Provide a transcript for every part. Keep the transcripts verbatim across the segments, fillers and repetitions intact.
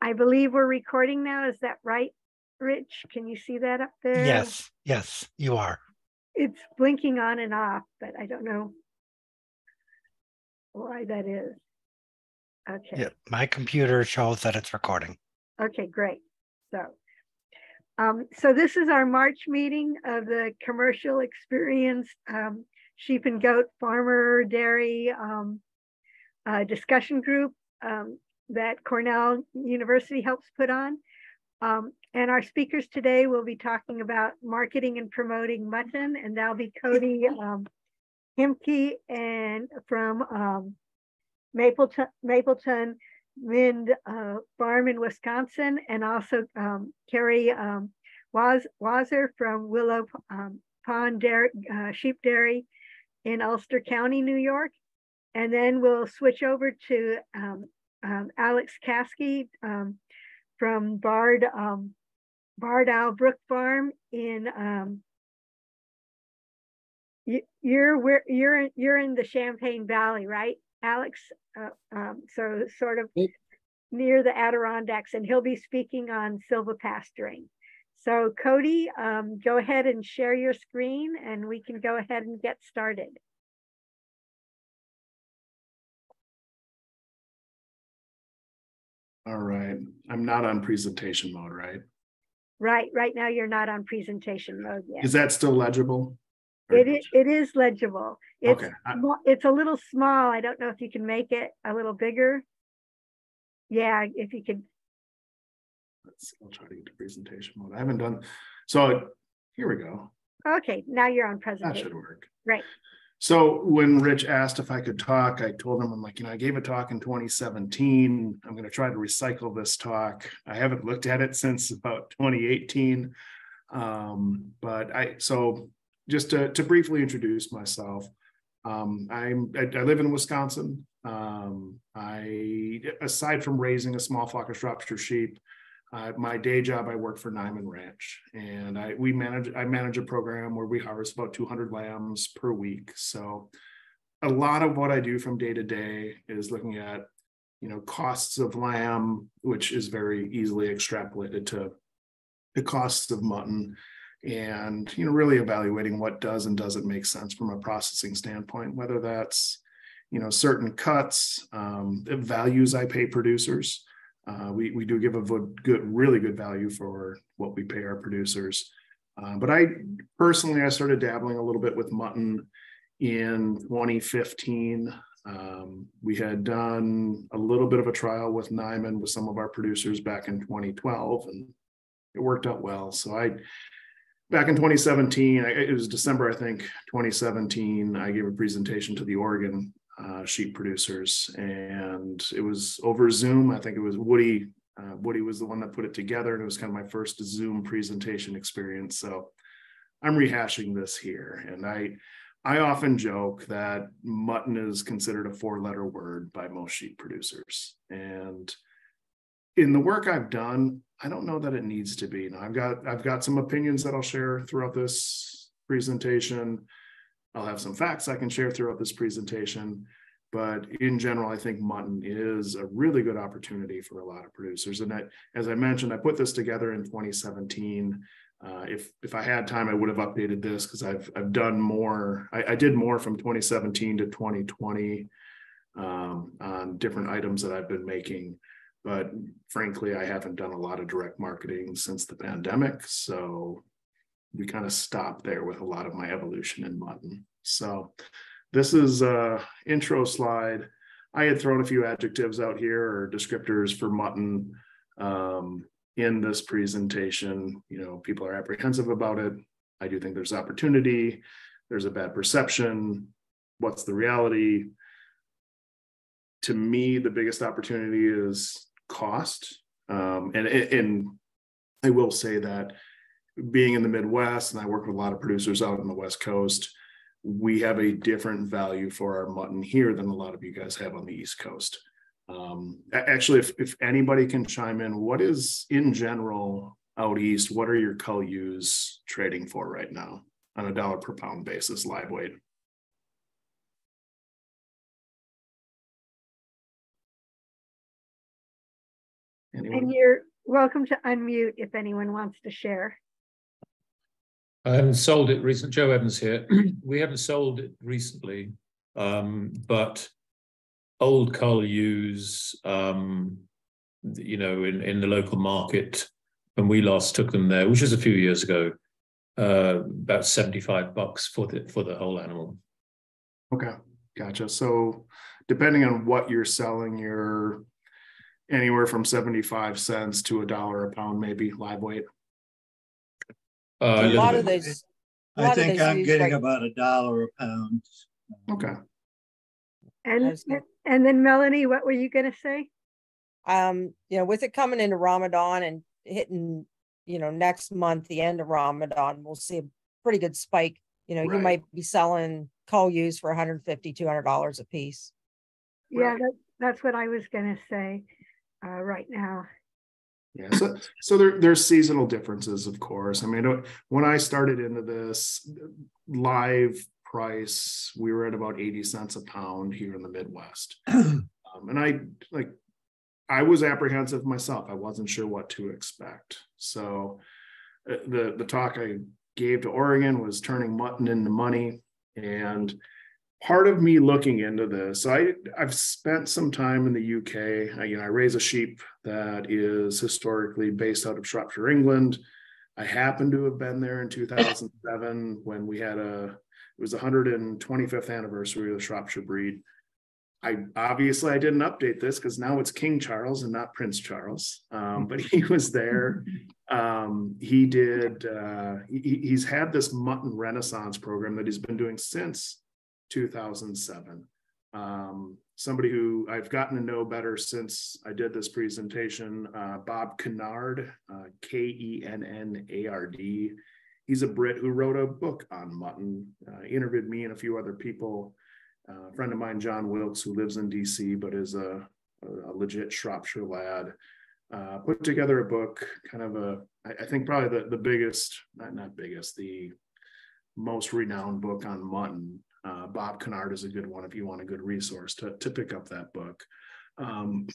I believe we're recording now. Is that right, Rich? Can you see that up there? Yes, yes, you are. It's blinking on and off, but I don't know why that is. Okay. Yeah, my computer shows that it's recording. Okay, great. So, um, so this is our March meeting of the Commercial Experienced um, Sheep and Goat Farmer Dairy um, uh, discussion group um, that Cornell University helps put on. Um, and our speakers today will be talking about marketing and promoting mutton, and that'll be Cody um, Himke and from um, Mapleton, Mapleton Wind uh, Farm in Wisconsin, and also um, Carrie um, Waz, Wazer from Willow um, Pond Dairy, uh, Sheep Dairy in Ulster County, New York. And then we'll switch over to um, um, Alex Caskey um, from Bard um, Bard Owl Brook Farm in um, you're you're you're in the Champaign Valley, right, Alex? Uh, um, so sort of near the Adirondacks, and he'll be speaking on silvopasturing. So Cody, um, go ahead and share your screen, and we can go ahead and get started. All right. I'm not on presentation mode, right? Right. Right now you're not on presentation mode yet. Is that still legible? It is, it is legible. It's, okay. I, it's a little small. I don't know if you can make it a little bigger. Yeah, if you could. Let's see, I'll try to get to presentation mode. I haven't done, so here we go. Okay, now you're on presentation. That should work. Right. So when Rich asked if I could talk, I told him, I'm like, you know, I gave a talk in twenty seventeen. I'm going to try to recycle this talk. I haven't looked at it since about twenty eighteen. Um, but I, so just to, to briefly introduce myself, um, I'm, I, I live in Wisconsin. Um, I, aside from raising a small flock of Shropshire sheep, Uh, my day job, I work for Nyman Ranch, and I we manage I manage a program where we harvest about two hundred lambs per week. So a lot of what I do from day to day is looking at, you know, costs of lamb, which is very easily extrapolated to the costs of mutton, and, you know, really evaluating what does and doesn't make sense from a processing standpoint, whether that's, you know, certain cuts, um, the values I pay producers. Uh, we, we do give a good, really good value for what we pay our producers. Uh, but I personally, I started dabbling a little bit with mutton in twenty fifteen. Um, we had done a little bit of a trial with Nyman with some of our producers back in twenty twelve, and it worked out well. So I, back in twenty seventeen, it was December, I think, twenty seventeen, I gave a presentation to the Oregon Uh, sheep producers, and it was over Zoom. I think it was Woody. Uh, Woody was the one that put it together, and it was kind of my first Zoom presentation experience. So I'm rehashing this here, and I, I often joke that mutton is considered a four-letter word by most sheep producers, and in the work I've done, I don't know that it needs to be. Now I've got I've got some opinions that I'll share throughout this presentation. I'll have some facts I can share throughout this presentation, but in general, I think mutton is a really good opportunity for a lot of producers. And I, as I mentioned, I put this together in twenty seventeen. Uh, if if I had time, I would have updated this because I've I've done more. I, I did more from twenty seventeen to twenty twenty um, on different items that I've been making. But frankly, I haven't done a lot of direct marketing since the pandemic, so we kind of stopped there with a lot of my evolution in mutton. So this is a intro slide. I had thrown a few adjectives out here or descriptors for mutton um, in this presentation. You know, people are apprehensive about it. I do think there's opportunity. There's a bad perception. What's the reality? To me, the biggest opportunity is cost. Um, and, and I will say that being in the Midwest, and I work with a lot of producers out on the West Coast, we have a different value for our mutton here than a lot of you guys have on the East Coast. Um, actually, if, if anybody can chime in, what is in general out East, what are your cull ewes trading for right now on a dollar per pound basis, live weight? Anyone? And you're welcome to unmute if anyone wants to share. I haven't sold it recently. Joe Evans here. We haven't sold it recently, um, but old cull ewes, um, you know, in, in the local market, when we last took them there, which was a few years ago, uh, about seventy-five bucks for the for the whole animal. Okay, gotcha. So depending on what you're selling, you're anywhere from seventy-five cents to a dollar a pound, maybe live weight. Uh, a lot bit. of those. a I lot of think those I'm ewes getting right- about a dollar a pound. Okay. And, was gonna- and then Melanie, what were you going to say? Um, you know, with it coming into Ramadan and hitting, you know, next month, the end of Ramadan, we'll see a pretty good spike. You know, you Right. might be selling cull ewes for one hundred fifty dollars, two hundred dollars a piece. Yeah, Right. that, that's what I was going to say uh, right now. Yeah, so so there there's seasonal differences, of course. I mean, when I started into this live price, we were at about eighty cents a pound here in the Midwest, um, and I like I was apprehensive myself. I wasn't sure what to expect. So uh, the the talk I gave to Oregon was turning mutton into money, and part of me looking into this, I, I've spent some time in the U K. I, you know, I raise a sheep that is historically based out of Shropshire, England. I happened to have been there in two thousand seven when we had a, it was the one hundred twenty-fifth anniversary of the Shropshire breed. I obviously I didn't update this because now it's King Charles and not Prince Charles, um, but he was there. Um, he did, uh, he, he's had this mutton renaissance program that he's been doing since two thousand seven. Um, somebody who I've gotten to know better since I did this presentation, uh, Bob Kennard, uh, K E N N A R D. He's a Brit who wrote a book on mutton, uh, interviewed me and a few other people. Uh, a friend of mine, John Wilkes, who lives in D C, but is a, a legit Shropshire lad, uh, put together a book, kind of a, I, I think probably the, the biggest, not, not biggest, the most renowned book on mutton. Uh, Bob Kennard is a good one if you want a good resource to, to pick up that book. Um,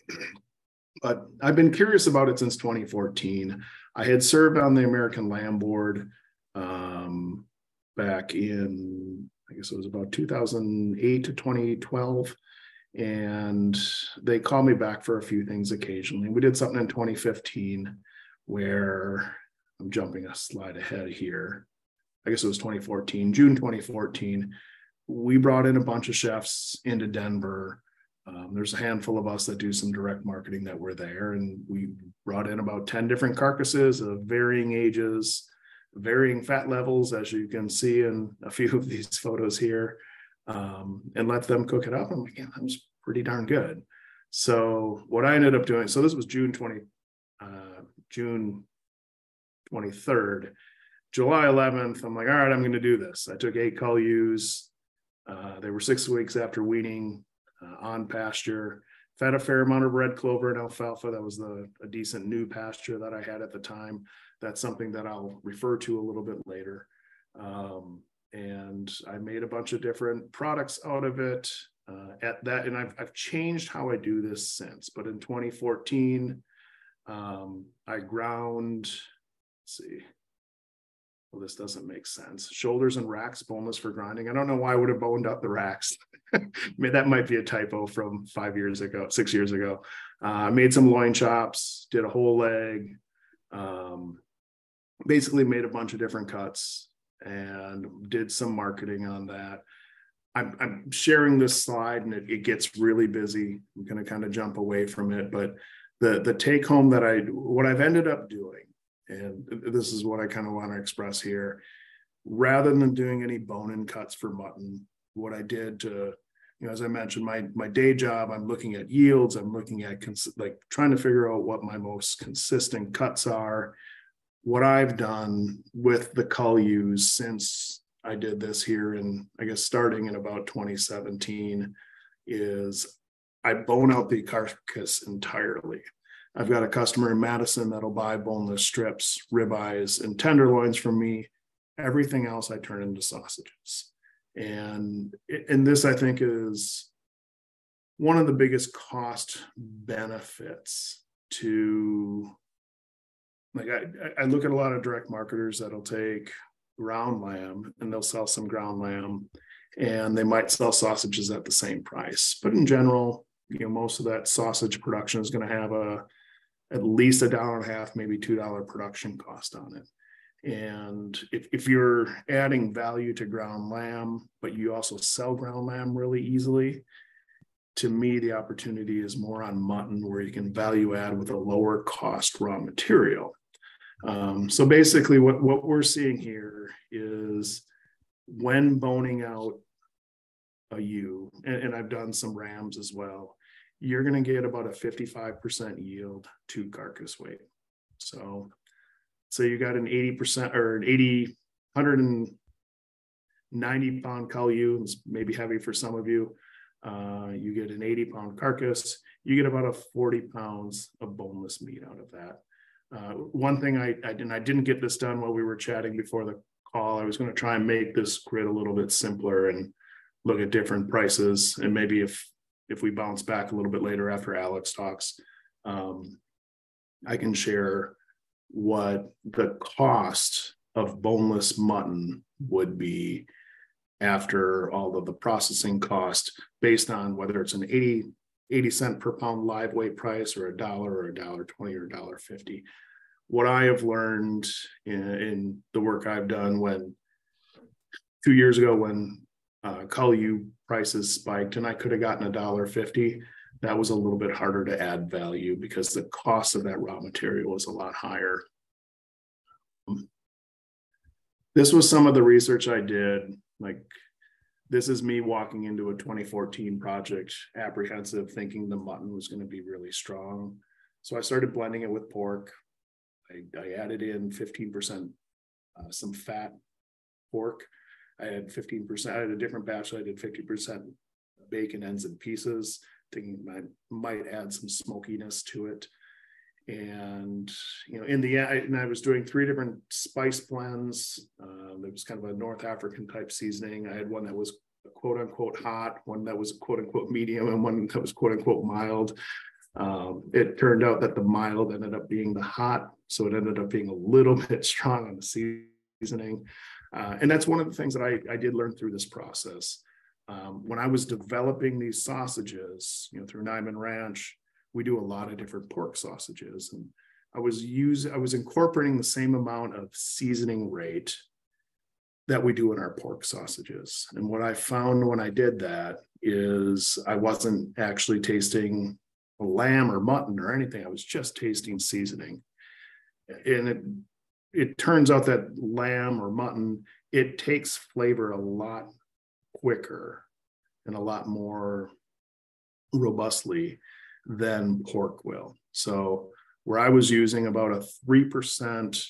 but I've been curious about it since twenty fourteen. I had served on the American Lamb Board um, back in, I guess it was about two thousand eight to twenty twelve. And they called me back for a few things occasionally. We did something in twenty fifteen where I'm jumping a slide ahead here. I guess it was twenty fourteen, June twenty fourteen. We brought in a bunch of chefs into Denver. Um, there's a handful of us that do some direct marketing that were there, and we brought in about ten different carcasses of varying ages, varying fat levels, as you can see in a few of these photos here, um, and let them cook it up. I'm like, yeah, that was pretty darn good. So what I ended up doing, so this was June twentieth, uh, June twenty-third, July eleventh, I'm like, all right, I'm going to do this. I took eight cull ewes. Uh, they were six weeks after weaning, uh, on pasture, fed a fair amount of red clover and alfalfa. That was the a decent new pasture that I had at the time. That's something that I'll refer to a little bit later. Um, and I made a bunch of different products out of it uh, at that. And I've, I've changed how I do this since, but in twenty fourteen, um, I ground, let's see, well, this doesn't make sense. Shoulders and racks, boneless for grinding. I don't know why I would have boned up the racks. I mean, that might be a typo from five years ago, six years ago. I uh, made some loin chops, did a whole leg, um, basically made a bunch of different cuts and did some marketing on that. I'm, I'm sharing this slide and it, it gets really busy. I'm going to kind of jump away from it, but the, the take home that I, what I've ended up doing, and this is what I kind of want to express here, rather than doing any bone-in cuts for mutton, what I did to, you know, as I mentioned, my, my day job, I'm looking at yields, I'm looking at cons- like trying to figure out what my most consistent cuts are. What I've done with the cull ewes since I did this here, and I guess starting in about twenty seventeen, is I bone out the carcass entirely. I've got a customer in Madison that'll buy boneless strips, ribeyes, and tenderloins from me. Everything else I turn into sausages. And, and this, I think, is one of the biggest cost benefits to, like, I, I look at a lot of direct marketers that'll take ground lamb and they'll sell some ground lamb and they might sell sausages at the same price. But in general, you know, most of that sausage production is going to have a at least a dollar and a half, maybe two dollar production cost on it. And if, if you're adding value to ground lamb, but you also sell ground lamb really easily, to me, the opportunity is more on mutton, where you can value add with a lower cost raw material. Um, so basically what, what we're seeing here is when boning out a ewe, and, and I've done some rams as well, you're going to get about a fifty-five percent yield to carcass weight. So, so you got an eighty percent or an eighty, one hundred ninety pound cow ewe, it's maybe heavy for some of you. Uh, you get an eighty pound carcass, you get about a forty pounds of boneless meat out of that. Uh, one thing I, I didn't, I didn't get this done while we were chatting before the call. I was going to try and make this grid a little bit simpler and look at different prices. And maybe if, if we bounce back a little bit later after Alex talks, um, I can share what the cost of boneless mutton would be after all of the processing cost, based on whether it's an eighty, eighty cent per pound live weight price or a dollar or a dollar twenty or a dollar fifty. What I have learned in, in the work I've done, when two years ago when uh, cull ewe prices spiked and I could have gotten a dollar fifty, that was a little bit harder to add value because the cost of that raw material was a lot higher. This was some of the research I did. Like, this is me walking into a twenty fourteen project, apprehensive, thinking the mutton was going to be really strong. So I started blending it with pork. I, I added in fifteen percent uh, some fat pork. I had fifteen percent, I had a different batch. I did fifty percent bacon ends and pieces, thinking I might add some smokiness to it. And, you know, in the end, and I was doing three different spice blends. Um, it was kind of a North African type seasoning. I had one that was quote unquote hot, one that was quote unquote medium, and one that was quote unquote mild. Um, it turned out that the mild ended up being the hot. So it ended up being a little bit strong on the seasoning. Uh, and that's one of the things that I, I did learn through this process. Um, when I was developing these sausages, you know, through Nyman Ranch, we do a lot of different pork sausages, and I was using, I was incorporating the same amount of seasoning rate that we do in our pork sausages. And what I found when I did that is I wasn't actually tasting lamb or mutton or anything. I was just tasting seasoning. And it, it turns out that lamb or mutton, it takes flavor a lot quicker and a lot more robustly than pork will. So where I was using about a three percent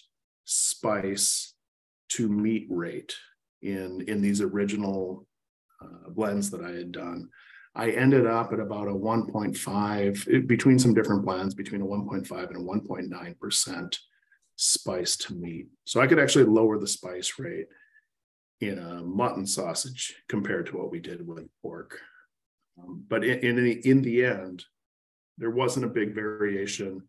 spice to meat rate in, in these original uh, blends that I had done, I ended up at about a one point five, between some different blends, between a one point five and a one point nine percent spice to meat. So I could actually lower the spice rate in a mutton sausage compared to what we did with pork. Um, but in, in, the, in the end, there wasn't a big variation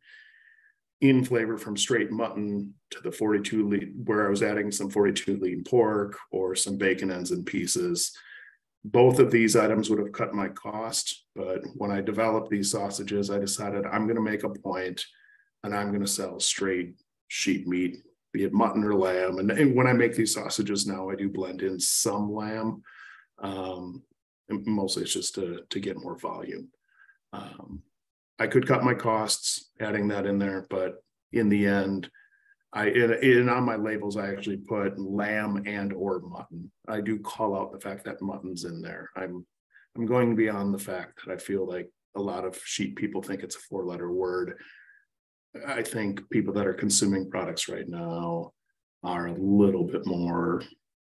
in flavor from straight mutton to the forty-two lean, where I was adding some forty-two lean pork or some bacon ends and pieces. Both of these items would have cut my cost, but when I developed these sausages, I decided I'm going to make a point and I'm going to sell straight sheep meat, be it mutton or lamb. And, and when I make these sausages now, I do blend in some lamb. Um, and mostly it's just to, to get more volume. Um, I could cut my costs adding that in there, but in the end, I in, in on my labels, I actually put lamb and or mutton. I do call out the fact that mutton's in there. I'm I'm going beyond the fact that I feel like a lot of sheep people think it's a four-letter word. I think people that are consuming products right now are a little bit more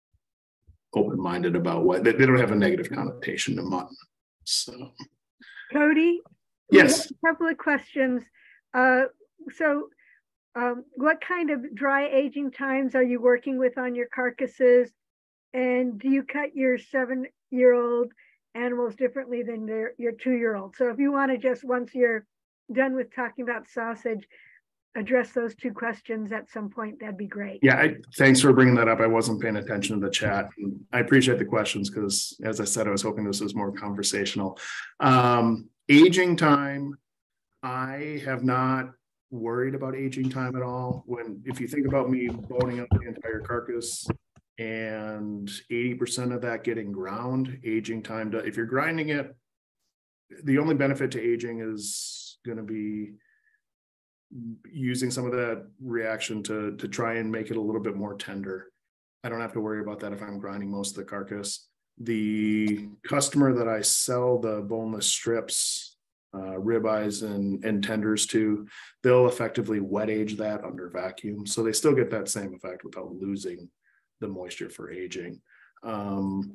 open-minded about what they, they don't have a negative connotation to mutton. So, Cody. Yes. A couple of questions. Uh, so um, what kind of dry aging times are you working with on your carcasses? And do you cut your seven-year-old animals differently than their, your two-year-old? So if you want to just, once you're done with talking about sausage, address those two questions at some point, that'd be great. Yeah, I, thanks for bringing that up. I wasn't paying attention to the chat. I appreciate the questions because, as I said, I was hoping this was more conversational. Um, aging time, I have not worried about aging time at all. When, if you think about me boning up the entire carcass and eighty percent of that getting ground, aging time, to, if you're grinding it, the only benefit to aging is going to be using some of that reaction to to try and make it a little bit more tender. I don't have to worry about that if I'm grinding most of the carcass. The customer that I sell the boneless strips, uh, ribeyes and, and tenders to, they'll effectively wet age that under vacuum. So they still get that same effect without losing the moisture for aging. Um,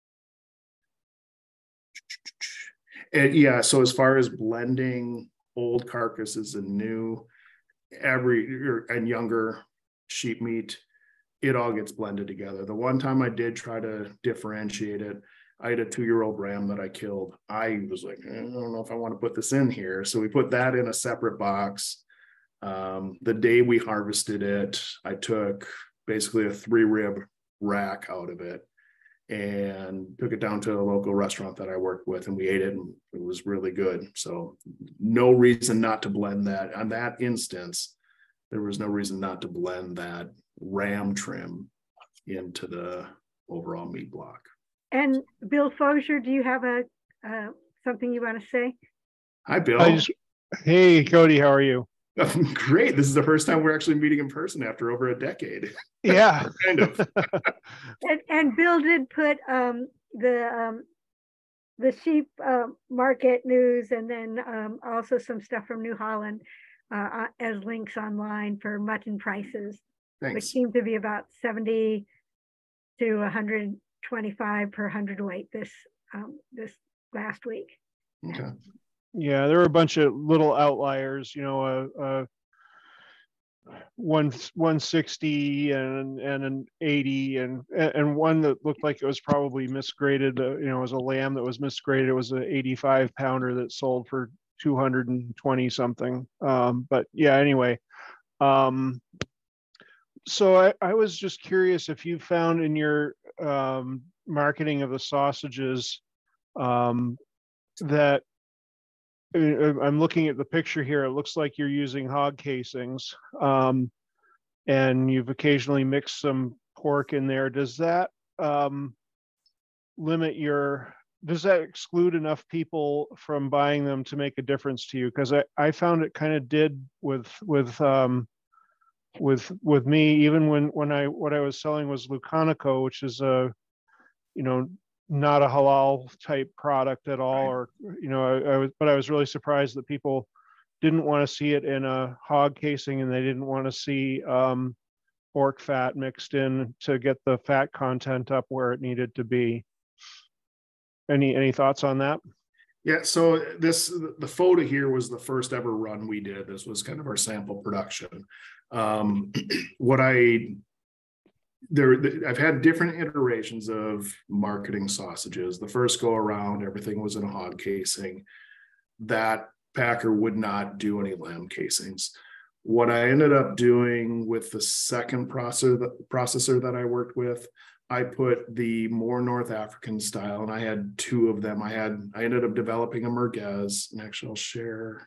and yeah, so as far as blending old carcasses and new, every and younger sheep meat, it all gets blended together. The one time I did try to differentiate it, I had a two-year-old ram that I killed. I was like, I don't know if I want to put this in here. So we put that in a separate box. Um, the day we harvested it, I took basically a three rib rack out of it and took it down to a local restaurant that I worked with, and we ate it, and it was really good. So no reason not to blend that. On that instance, there was no reason not to blend that ram trim into the overall meat block. And Bill Fosier, do you have a uh, something you want to say? Hi, Bill. I just, hey, Cody, how are you? Great. This is the first time we're actually meeting in person after over a decade. Yeah. Kind of. and, and Bill did put um, the um, the sheep uh, market news, and then um, also some stuff from New Holland uh, as links online for mutton prices, Thanks. which seem to be about seventy to one hundred twenty-five per hundredweight this um, this last week. Okay. Yeah, there were a bunch of little outliers, you know, uh, uh one one sixty and and an eighty and and one that looked like it was probably misgraded. Uh, you know, it was a lamb that was misgraded. It was an eighty-five pounder that sold for two hundred twenty something. Um, but yeah, anyway. Um, so I, I was just curious if you found in your um, marketing of the sausages um, that I'm looking at the picture here. It looks like you're using hog casings, um, and you've occasionally mixed some pork in there. Does that um, limit your, does that exclude enough people from buying them to make a difference to you? Because I, I found it kind of did with with um, with with me, even when when I what I was selling was Lucanico, which is a, you know, not a halal type product at all, or, you know, I, I was, but I was really surprised that people didn't want to see it in a hog casing, and they didn't want to see um, pork fat mixed in to get the fat content up where it needed to be. Any, any thoughts on that? Yeah, so this, the photo here was the first ever run we did. This was kind of our sample production. Um, what I, There, I've had different iterations of marketing sausages. The first go around, everything was in a hog casing. That packer would not do any lamb casings. What I ended up doing with the second processor, processor that I worked with, I put the more North African style, and I had two of them. I had, I ended up developing a merguez, and actually I'll share.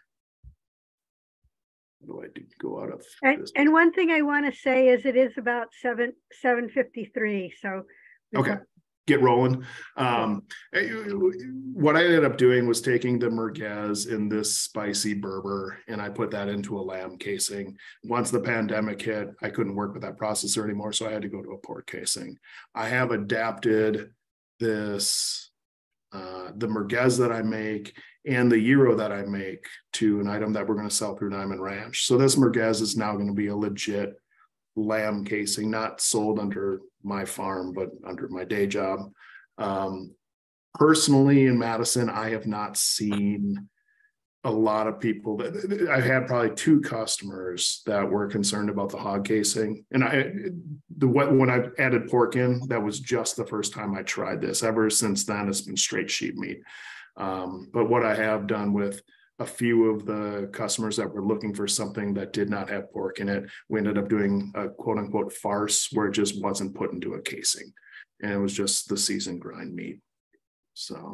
What do I do? Go out of and, this. And one thing I want to say is it is about seven seven fifty-three. So okay, get rolling. Um, what I ended up doing was taking the merguez in this spicy Berber, and I put that into a lamb casing. Once the pandemic hit, I couldn't work with that processor anymore, so I had to go to a pork casing. I have adapted this, uh, the merguez that I make and the gyro that I make to an item that we're going to sell through Diamond Ranch. So this merguez is now going to be a legit lamb casing, not sold under my farm, but under my day job. Um, personally, in Madison, I have not seen a lot of people that I've had probably two customers that were concerned about the hog casing. And I, the when I added pork in, that was just the first time I tried this. Ever since then, it's been straight sheep meat. Um, but what I have done with a few of the customers that were looking for something that did not have pork in it. We ended up doing a quote unquote farce where it just wasn't put into a casing, and it was just the seasoned grind meat. So,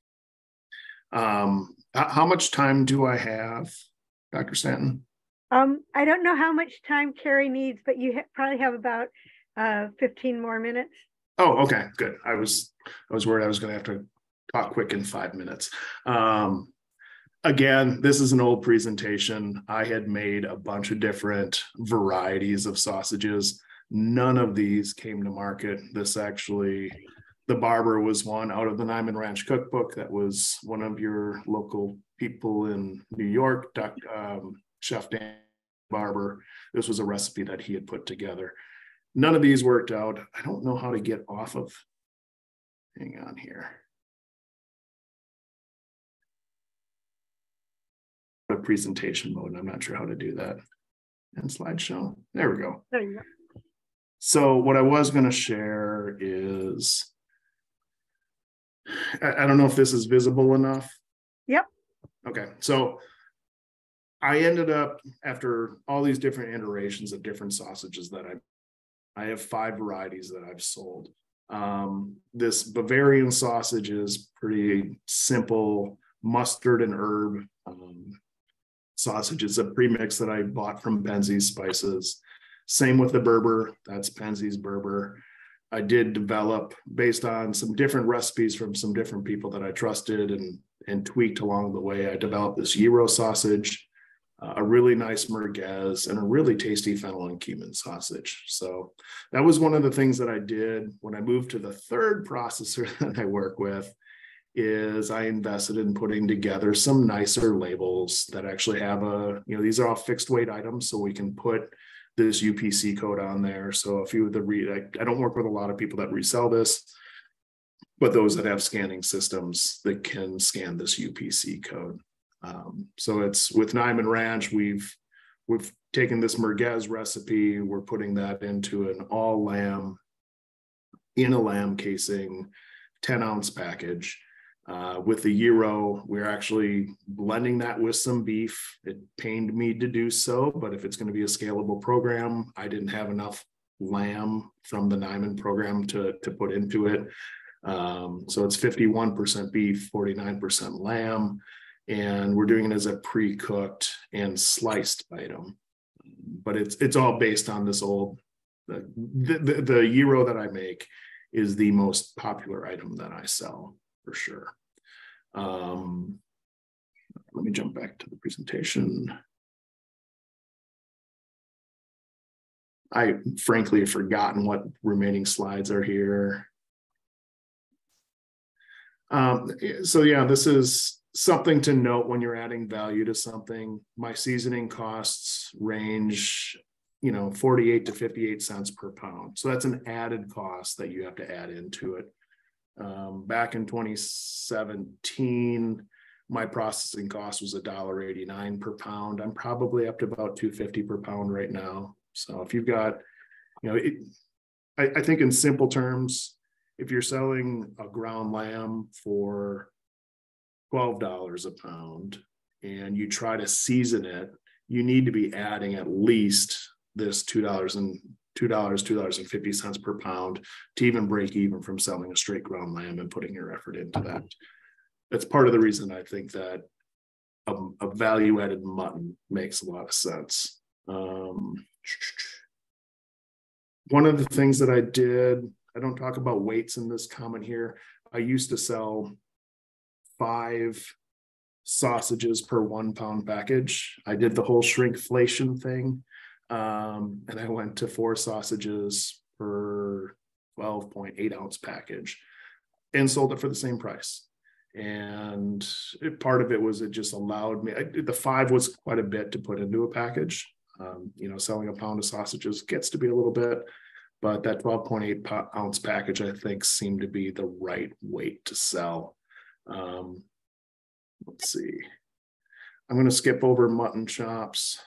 um, how much time do I have, Doctor Stanton? Um, I don't know how much time Carrie needs, but you ha probably have about uh, fifteen more minutes. Oh, okay, good. I was I was worried I was going to have to talk quick in five minutes. Um, again, this is an old presentation. I had made a bunch of different varieties of sausages. None of these came to market. This actually, the Barber was one out of the Nyman Ranch cookbook. That was one of your local people in New York, Doctor Um, Chef Dan Barber. This was a recipe that he had put together. None of these worked out. I don't know how to get off of, hang on here. A presentation mode, and I'm not sure how to do that. And slideshow, there we go. There you go. So what I was going to share is, I, I don't know if this is visible enough. Yep. Okay, so I ended up, after all these different iterations of different sausages that I I have five varieties that I've sold. Um, this Bavarian sausage is pretty simple, mustard and herb um, sausage. It's a premix that I bought from Penzeys Spices. Same with the Berber, that's Penzeys Berber. I did develop, based on some different recipes from some different people that I trusted and, and tweaked along the way, I developed this gyro sausage, Uh, a really nice merguez, and a really tasty fennel and cumin sausage. So that was one of the things that I did when I moved to the third processor that I work with, is I invested in putting together some nicer labels that actually have a, you know, these are all fixed weight items, so we can put this U P C code on there. So a few of the, re I, I don't work with a lot of people that resell this, but those that have scanning systems that can scan this U P C code. Um, so it's with Nyman Ranch, we've we've taken this merguez recipe, we're putting that into an all lamb, in a lamb casing, ten ounce package. Uh, with the gyro, we're actually blending that with some beef. It pained me to do so, but if it's going to be a scalable program, I didn't have enough lamb from the Nyman program to, to put into it. Um, so it's fifty-one percent beef, forty-nine percent lamb. And we're doing it as a pre-cooked and sliced item, but it's it's all based on this old, the, the, the gyro that I make is the most popular item that I sell for sure. Um, let me jump back to the presentation. I frankly have forgotten what remaining slides are here. Um, so yeah, this is something to note when you're adding value to something. My seasoning costs range, you know, forty-eight to fifty-eight cents per pound. So that's an added cost that you have to add into it. Um, back in twenty seventeen, my processing cost was a dollar eighty-nine per pound. I'm probably up to about two fifty per pound right now. So if you've got, you know, it, I, I think in simple terms, if you're selling a ground lamb for twelve dollars a pound and you try to season it, you need to be adding at least this two dollars and two dollars, two dollars and fifty cents per pound to even break even from selling a straight ground lamb and putting your effort into that. That's part of the reason I think that a, a value-added mutton makes a lot of sense. Um, one of the things that I did, I don't talk about weights in this comment here. I used to sell five sausages per one pound package. I did the whole shrinkflation thing. Um, and I went to four sausages per twelve point eight ounce package and sold it for the same price. And it, part of it was it just allowed me, I, the five was quite a bit to put into a package. Um, you know, selling a pound of sausages gets to be a little bit, but that twelve point eight ounce package, I think, seemed to be the right weight to sell. Um, let's see. I'm going to skip over mutton chops.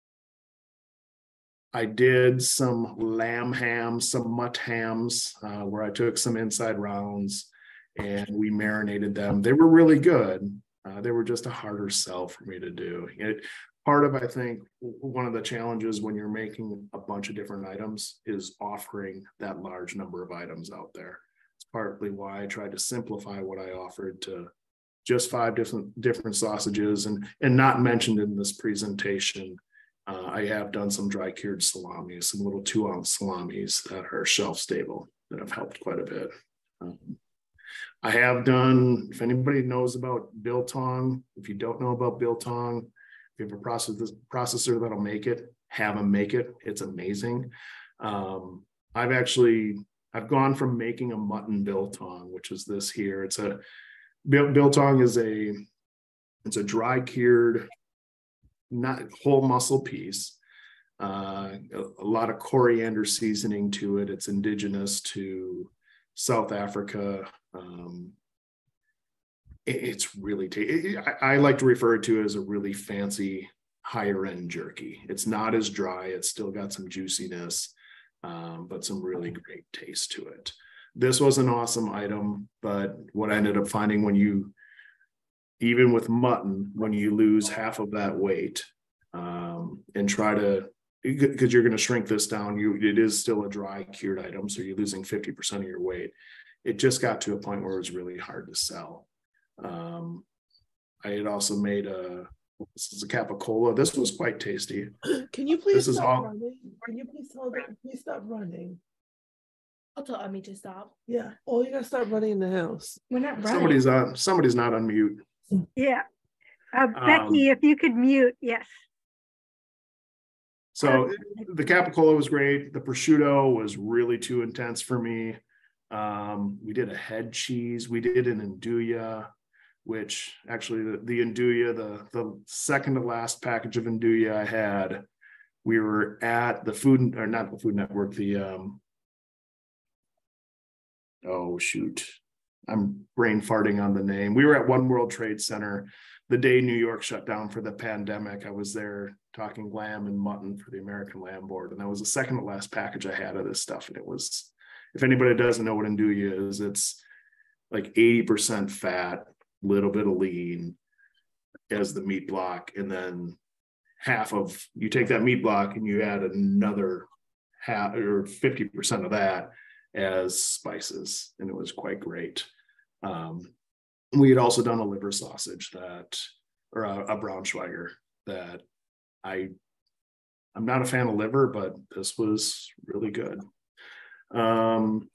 I did some lamb hams, some mutt hams, uh, where I took some inside rounds and we marinated them. They were really good. Uh, Uh, they were just a harder sell for me to do. It, part of, I think, one of the challenges when you're making a bunch of different items is offering that large number of items out there. It's partly why I tried to simplify what I offered to just five different different sausages, and and not mentioned in this presentation. Uh, I have done some dry cured salamis, some little two ounce salamis that are shelf stable that have helped quite a bit. Um, I have done, if anybody knows about biltong, if you don't know about biltong, if you have a process, processor that'll make it, have them make it. It's amazing. Um, I've actually, I've gone from making a mutton biltong, which is this here. It's a, biltong is a, it's a dry cured, not whole muscle piece. Uh, a, a lot of coriander seasoning to it. It's indigenous to South Africa. Um, it, it's really, it, I, I like to refer to it as a really fancy higher end jerky. It's not as dry. It's still got some juiciness, um, but some really great taste to it. This was an awesome item, but what I ended up finding when you, even with mutton, when you lose half of that weight um, and try to, because you're going to shrink this down, you it is still a dry cured item, so you're losing fifty percent of your weight. It just got to a point where it was really hard to sell. Um, I had also made a, this is a capicola. This was quite tasty. Can you please This is stop all- running? Can you please tell them, please stop running? I'll tell me to stop. Yeah. Oh, you gotta stop running in the house. We're not running. Somebody's on, somebody's not on mute. Yeah. Uh, Um, Becky, if you could mute, yes. So the capicola was great. The prosciutto was really too intense for me. Um, we did a head cheese. We did an andouille, which actually the, the andouille, the, the second to last package of andouille I had, we were at the food, or not the Food Network, the, um, oh shoot, I'm brain farting on the name. We were at One World Trade Center the day New York shut down for the pandemic. I was there talking lamb and mutton for the American Lamb Board. And that was the second to last package I had of this stuff. And it was, if anybody doesn't know what andouille is, it's like eighty percent fat, little bit of lean as the meat block. And then half of, you take that meat block and you add another half or fifty percent of that as spices. And it was quite great. Um, we had also done a liver sausage that, or a, a Braunschweiger that I, I'm not a fan of liver, but this was really good. Um,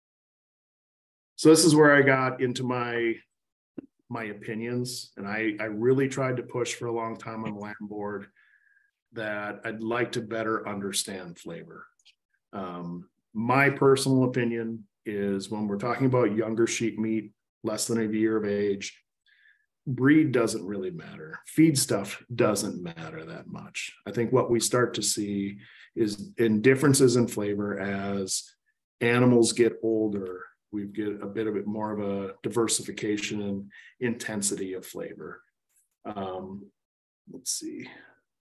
so this is where I got into my, my opinions. And I, I really tried to push for a long time on the Lamb Board that I'd like to better understand flavor. Um, my personal opinion is when we're talking about younger sheep meat, less than a year of age, breed doesn't really matter. Feed stuff doesn't matter that much. I think what we start to see is in differences in flavor as animals get older, we get a bit of it more of a diversification and intensity of flavor. Um, let's see.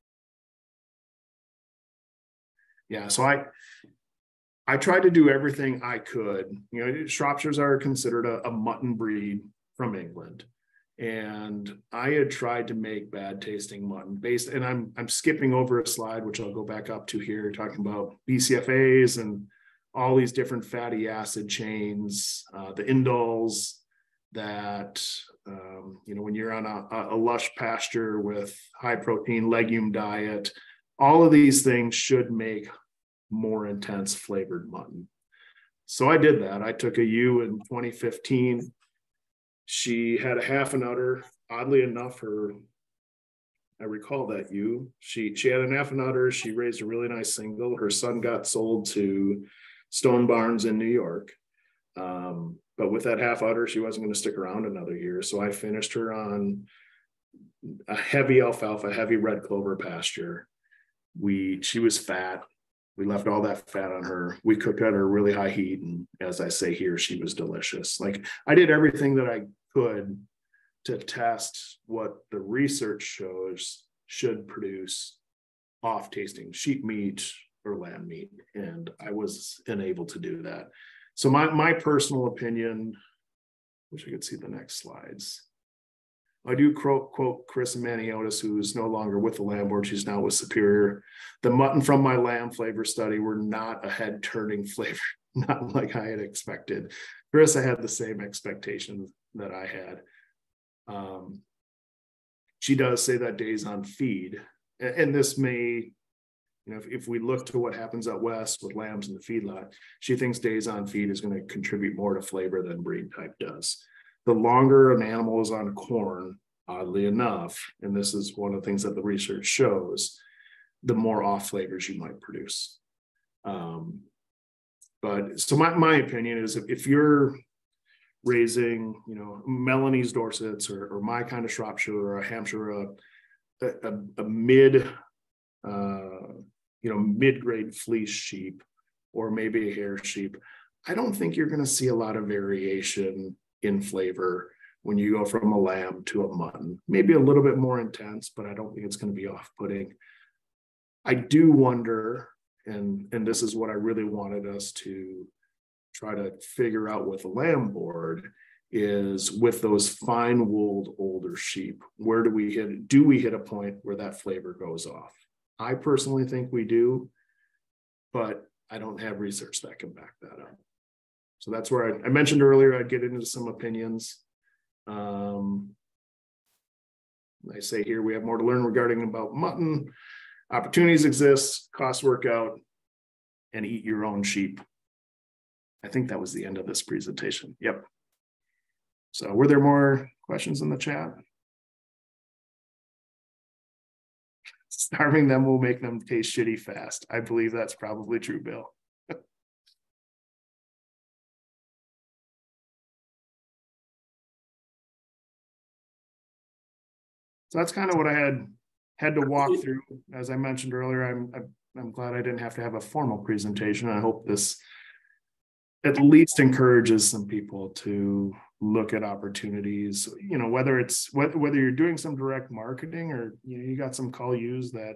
Yeah, so I I tried to do everything I could. You know, Shropshires are considered a, a mutton breed from England. And I had tried to make bad tasting mutton based, and I'm I'm skipping over a slide, which I'll go back up to here, talking about B C F As and all these different fatty acid chains, uh, the indols that, um, you know, when you're on a, a lush pasture with high protein legume diet, all of these things should make more intense flavored mutton. So I did that. I took a ewe in twenty fifteen. She had a half an udder. Oddly enough, her, I recall that ewe. She she had an half an udder. She raised a really nice single. Her son got sold to Stone Barns in New York. Um, but with that half udder, she wasn't going to stick around another year. So I finished her on a heavy alfalfa, heavy red clover pasture. We she was fat. We left all that fat on her. We cooked at a really high heat. And as I say here, she was delicious. Like I did everything that I could to test what the research shows should produce off tasting sheep meat or lamb meat. And I was unable to do that. So my, my personal opinion, wish I could see the next slides. I do quote, quote Chris Maniotis, who is no longer with the lamb board. She's now with Superior. The mutton from my lamb flavor study were not a head turning flavor, not like I had expected. Chris, I had the same expectations that I had. Um, she does say that days on feed, and, and this may, you know, if, if we look to what happens out west with lambs in the feedlot, she thinks days on feed is going to contribute more to flavor than breed type does. The longer an animal is on corn, oddly enough, and this is one of the things that the research shows, the more off flavors you might produce. Um, but so my, my opinion is if, if you're raising, you know, Melanie's Dorsets or, or my kind of Shropshire or a Hampshire, a, a, a mid, uh, you know, mid-grade fleece sheep, or maybe a hair sheep, I don't think you're going to see a lot of variation in flavor when you go from a lamb to a mutton. Maybe a little bit more intense, but I don't think it's going to be off-putting. I do wonder, and and this is what I really wanted us to try to figure out with the lamb board, is with those fine-wooled older sheep, where do we hit, do we hit a point where that flavor goes off? I personally think we do, but I don't have research that can back that up. So that's where I, I mentioned earlier, I'd get into some opinions. Um, I say here, we have more to learn regarding about mutton. Opportunities exist, costs work out, and eat your own sheep. I think that was the end of this presentation. Yep. So were there more questions in the chat? Starving them will make them taste shitty fast. I believe that's probably true, Bill. So that's kind of what I had had to walk through. As I mentioned earlier, I'm, I'm I'm glad I didn't have to have a formal presentation. I hope this at least encourages some people to look at opportunities. You know, whether it's whether whether you're doing some direct marketing or you know you got some call use that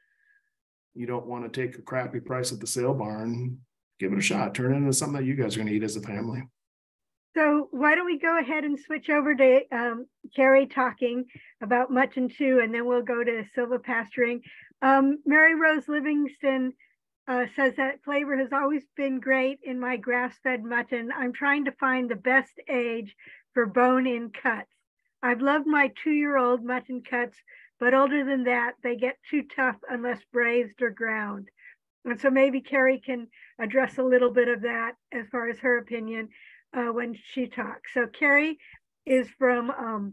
you don't want to take a crappy price at the sale barn. Give it a shot. Turn it into something that you guys are going to eat as a family. So why don't we go ahead and switch over to um, Carrie talking about mutton too, and then we'll go to silvopasturing. Um, Mary Rose Livingston uh, says that flavor has always been great in my grass-fed mutton. I'm trying to find the best age for bone-in cuts. I've loved my two-year-old mutton cuts, but older than that, they get too tough unless braised or ground. And so maybe Carrie can address a little bit of that as far as her opinion uh, when she talks. So Carrie is from um,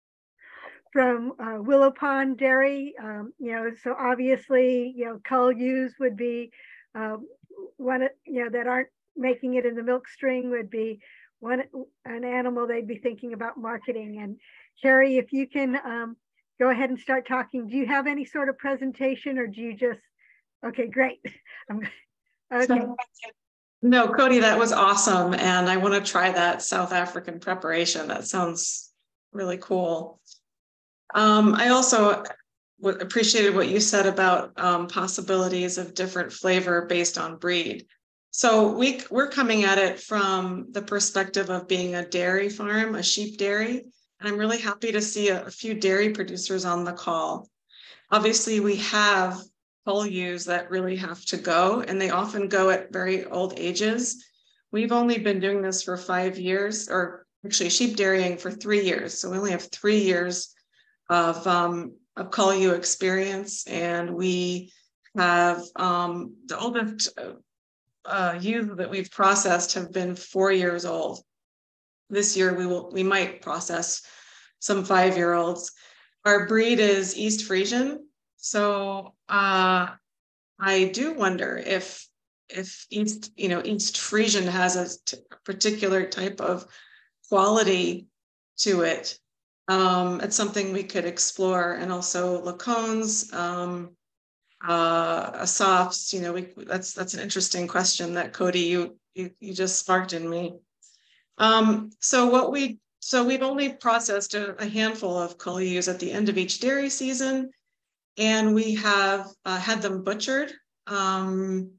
from uh, Willow Pond Dairy. Um, you know, so obviously, you know, cull ewes would be um, one, you know, that aren't making it in the milk string would be one an animal they'd be thinking about marketing. And Carrie, if you can um, go ahead and start talking. Do you have any sort of presentation, or do you just? Okay, great. I'm, okay. So, no, Cody, that was awesome. And I want to try that South African preparation. That sounds really cool. Um, I also appreciated what you said about um, possibilities of different flavor based on breed. So we, we're coming at it from the perspective of being a dairy farm, a sheep dairy. And I'm really happy to see a, a few dairy producers on the call. Obviously, we have cull ewes that really have to go, and they often go at very old ages. We've only been doing this for five years, or actually sheep dairying for three years. So we only have three years of, um, of cull ewe experience. And we have um, the oldest uh, ewe that we've processed have been four years old. This year we will, we might process some five-year-olds. Our breed is East Frisian. So uh, I do wonder if if East, you know, East Frisian has a t particular type of quality to it. Um, it's something we could explore, and also Lacones, um, uh, Asafs. You know, we that's that's an interesting question that Cody you you, you just sparked in me. Um, so what we so we've only processed a, a handful of cull ewes at the end of each dairy season. And we have uh, had them butchered um,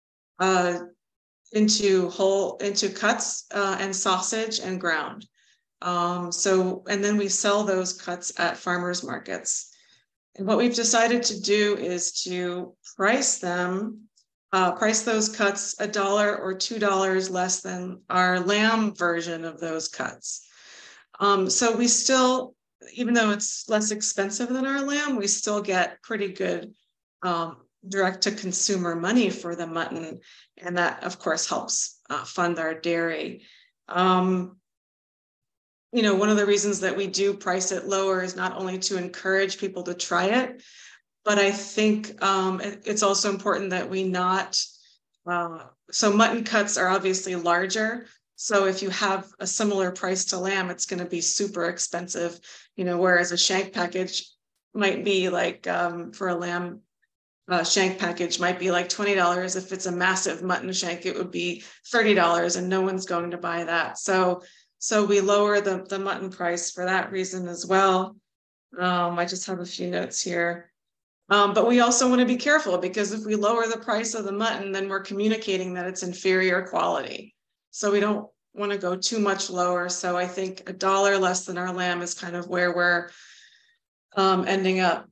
uh, into whole into cuts uh, and sausage and ground. Um, so, and then we sell those cuts at farmers markets. And what we've decided to do is to price them, uh, price those cuts a dollar or two dollars less than our lamb version of those cuts. Um, so we still, even though it's less expensive than our lamb, we still get pretty good um, direct to consumer money for the mutton. And that of course helps uh, fund our dairy. Um, you know, one of the reasons that we do price it lower is not only to encourage people to try it, but I think um, it, it's also important that we not, uh, so mutton cuts are obviously larger. So if you have a similar price to lamb, it's going to be super expensive, you know, whereas a shank package might be like um, for a lamb uh, shank package might be like twenty dollars. If it's a massive mutton shank, it would be thirty dollars and no one's going to buy that. So So we lower the, the mutton price for that reason as well. Um, I just have a few notes here. Um, but we also want to be careful because if we lower the price of the mutton, then we're communicating that it's inferior quality. So we don't want to go too much lower. So I think a dollar less than our lamb is kind of where we're um, ending up.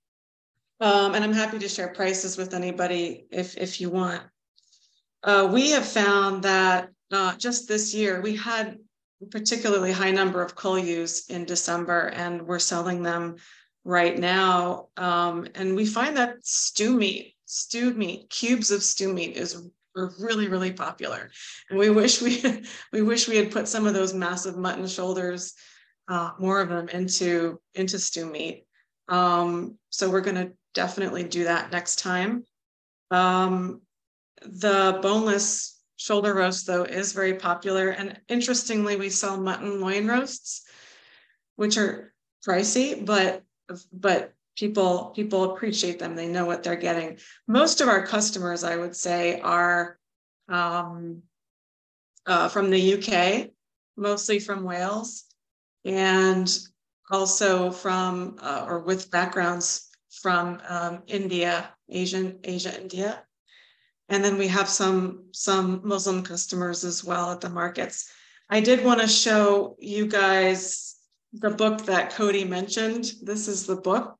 Um, and I'm happy to share prices with anybody if, if you want. Uh, we have found that uh, just this year, we had particularly high number of cull ewes in December, and we're selling them right now. Um, and we find that stew meat, stewed meat, cubes of stew meat is really, really popular. And we wish we we wish we had put some of those massive mutton shoulders, uh, more of them into into stew meat. Um, so we're going to definitely do that next time. Um, the boneless shoulder roast, though, is very popular. And interestingly, we sell mutton loin roasts, which are pricey, but but people people appreciate them. They know what they're getting. Most of our customers, I would say, are um, uh, from the U K, mostly from Wales, and also from uh, or with backgrounds from um, India, Asian, Asia, India. And then we have some, some Muslim customers as well at the markets. I did want to show you guys the book that Cody mentioned. This is the book,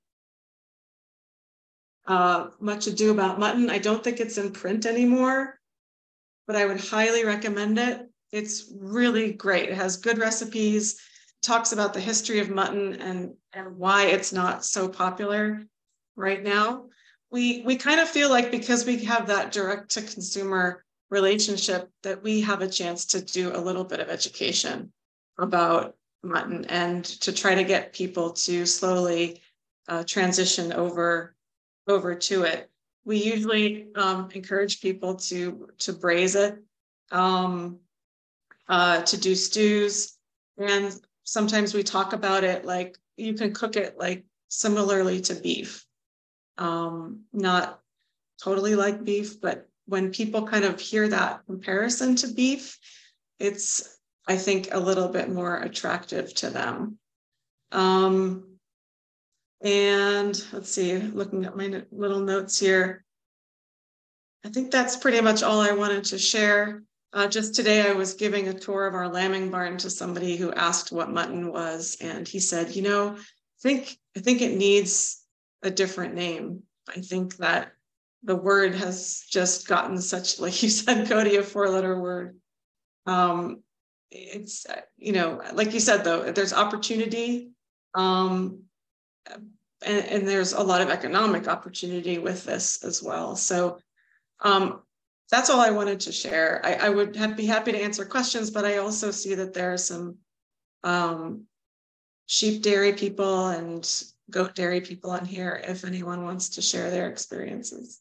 uh, Much Ado About Mutton. I don't think it's in print anymore, but I would highly recommend it. It's really great. It has good recipes, talks about the history of mutton and, and why it's not so popular right now. We, we kind of feel like because we have that direct to consumer relationship that we have a chance to do a little bit of education about mutton and to try to get people to slowly uh, transition over, over to it. We usually um, encourage people to, to braise it, um, uh, to do stews. And sometimes we talk about it like you can cook it like similarly to beef. Um, not totally like beef, but when people kind of hear that comparison to beef, it's, I think, a little bit more attractive to them. Um, and let's see, looking at my little notes here, I think that's pretty much all I wanted to share. Uh, just today, I was giving a tour of our lambing barn to somebody who asked what mutton was, and he said, you know, I think, I think it needs a different name. I think that the word has just gotten such, like you said, Cody, a four letter word. Um, it's, you know, like you said, though, there's opportunity um, and, and there's a lot of economic opportunity with this as well. So um, that's all I wanted to share. I, I would have, be happy to answer questions, but I also see that there are some um, sheep dairy people and goat dairy people on here if anyone wants to share their experiences.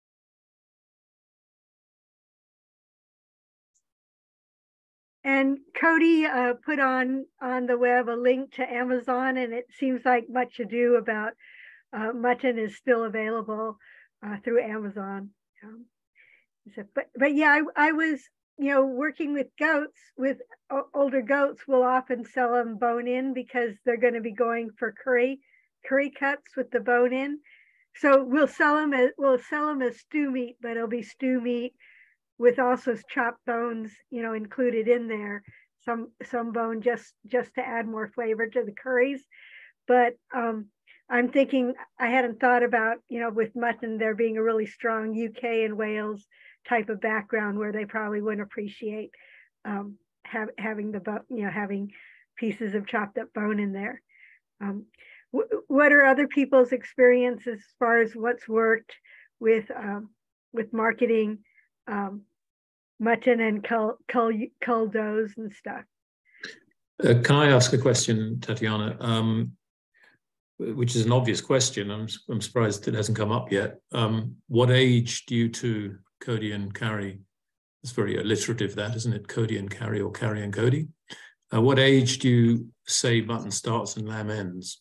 And Cody uh, put on on the web a link to Amazon, and it seems like Much Ado About uh, Mutton is still available uh, through Amazon. Um, so, but but yeah, I, I was you know working with goats with older goats. We'll often sell them bone in because they're going to be going for curry. curry cuts with the bone in. So we'll sell them as we'll sell them as stew meat, but it'll be stew meat with also chopped bones, you know, included in there. some some bone just just to add more flavor to the curries. But um, I'm thinking, I hadn't thought about, you know, with mutton there being a really strong U K and Wales type of background where they probably wouldn't appreciate um, have, having the bone, you know, having pieces of chopped up bone in there. Um, wh what are other people's experiences as far as what's worked with um, with marketing um, mutton and cull, cull, cull doughs and stuff? Uh, can I ask a question, Tatiana? Um, which is an obvious question. I'm, I'm surprised it hasn't come up yet. Um, what age do you two, Cody and Carrie, it's very alliterative that, isn't it? Cody and Carrie, or Carrie and Cody. Uh, what age do you say mutton starts and lamb ends?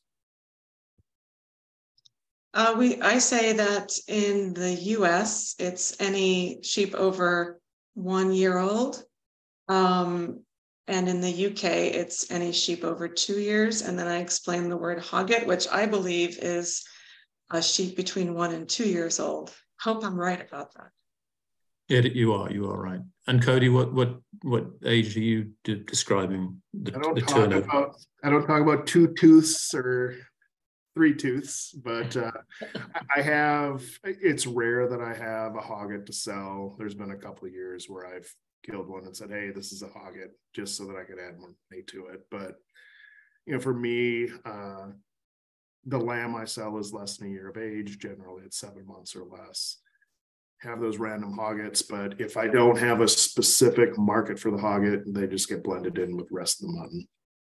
Uh, we, I say that in the U S, it's any sheep over one year old. Um, and in the U K, it's any sheep over two years. And then I explain the word hogget, which I believe is a sheep between one and two years old. Hope I'm right about that. Yeah, you are, you are right. And Cody, what what what age are you de describing the, I don't the talk turnover? about I don't talk about two tooths or three tooths, but uh, I have. It's rare that I have a hogget to sell. There's been a couple of years where I've killed one and said, "Hey, this is a hogget," just so that I could add more meat to it. But you know, for me, uh, the lamb I sell is less than a year of age. Generally, it's seven months or less. Have those random hoggets, but if I don't have a specific market for the hogget, they just get blended in with the rest of the mutton.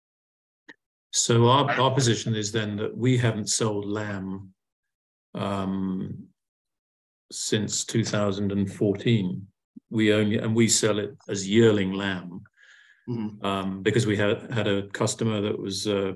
So our, our position is then that we haven't sold lamb um, since two thousand fourteen. We only, and we sell it as yearling lamb. Mm-hmm. um, because we had had a customer that was uh,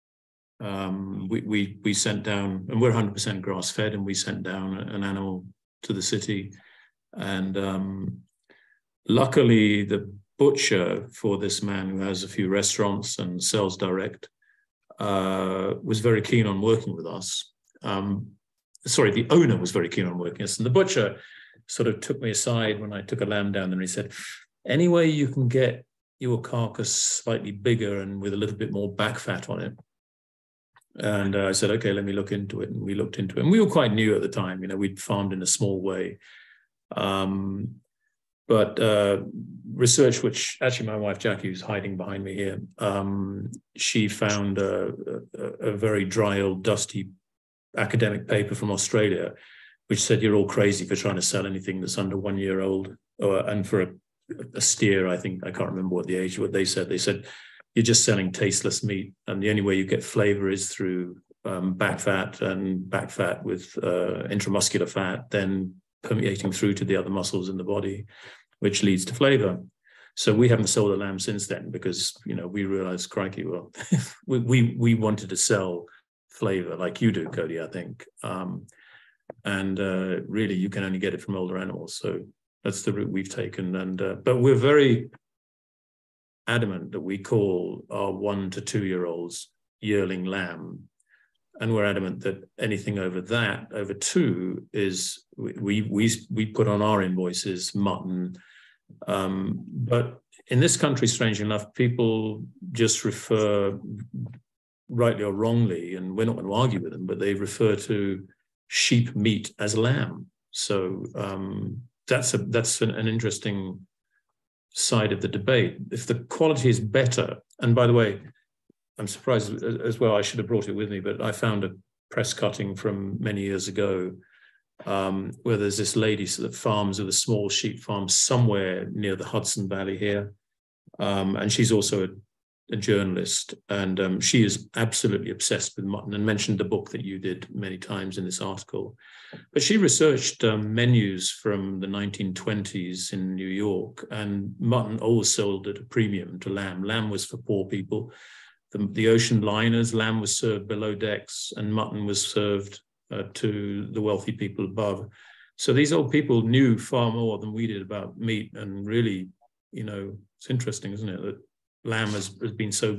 um, we we we sent down, and we're one hundred percent grass fed, and we sent down an animal to the city, and um, luckily the butcher for this man, who has a few restaurants and sells direct, uh, was very keen on working with us. Um, sorry, the owner was very keen on working with us, and the butcher sort of took me aside when I took a lamb down there, and he said, "Any way you can get your carcass slightly bigger and with a little bit more back fat on it?" And uh, I said, "Okay, let me look into it." And we looked into it. And we were quite new at the time. You know, we'd farmed in a small way. Um, but uh, research, which actually my wife Jackie, who's hiding behind me here, um, she found a, a, a very dry, old, dusty academic paper from Australia, which said you're all crazy for trying to sell anything that's under one year old. Or, and for a, a steer, I think, I can't remember what the age, what they said. They said, you're just selling tasteless meat, and the only way you get flavor is through um, back fat, and back fat with uh, intramuscular fat, then permeating through to the other muscles in the body, which leads to flavor. So we haven't sold a lamb since then, because, you know, we realized, crikey, well, we, we we wanted to sell flavor like you do, Cody, I think. Um, and uh, really, you can only get it from older animals. So that's the route we've taken. And uh, but we're very adamant that we call our one to two year olds yearling lamb, and we're adamant that anything over that, over two, is we we we put on our invoices mutton. Um, but in this country, strangely enough, people just refer, rightly or wrongly, and we're not going to argue with them, but they refer to sheep meat as lamb. So um, that's a that's an, an interesting side of the debate. If the quality is better, and by the way, I'm surprised as well, I should have brought it with me, but I found a press cutting from many years ago um, where there's this lady that farms with a small sheep farm somewhere near the Hudson Valley here. Um, and she's also a, a journalist, and um, she is absolutely obsessed with mutton, and mentioned the book that you did many times in this article. But she researched um, menus from the nineteen twenties in New York, and mutton always sold at a premium to lamb. Lamb was for poor people. The, the ocean liners, lamb was served below decks, and mutton was served uh, to the wealthy people above. So these old people knew far more than we did about meat, and really, you know, it's interesting, isn't it, that lamb has, has been so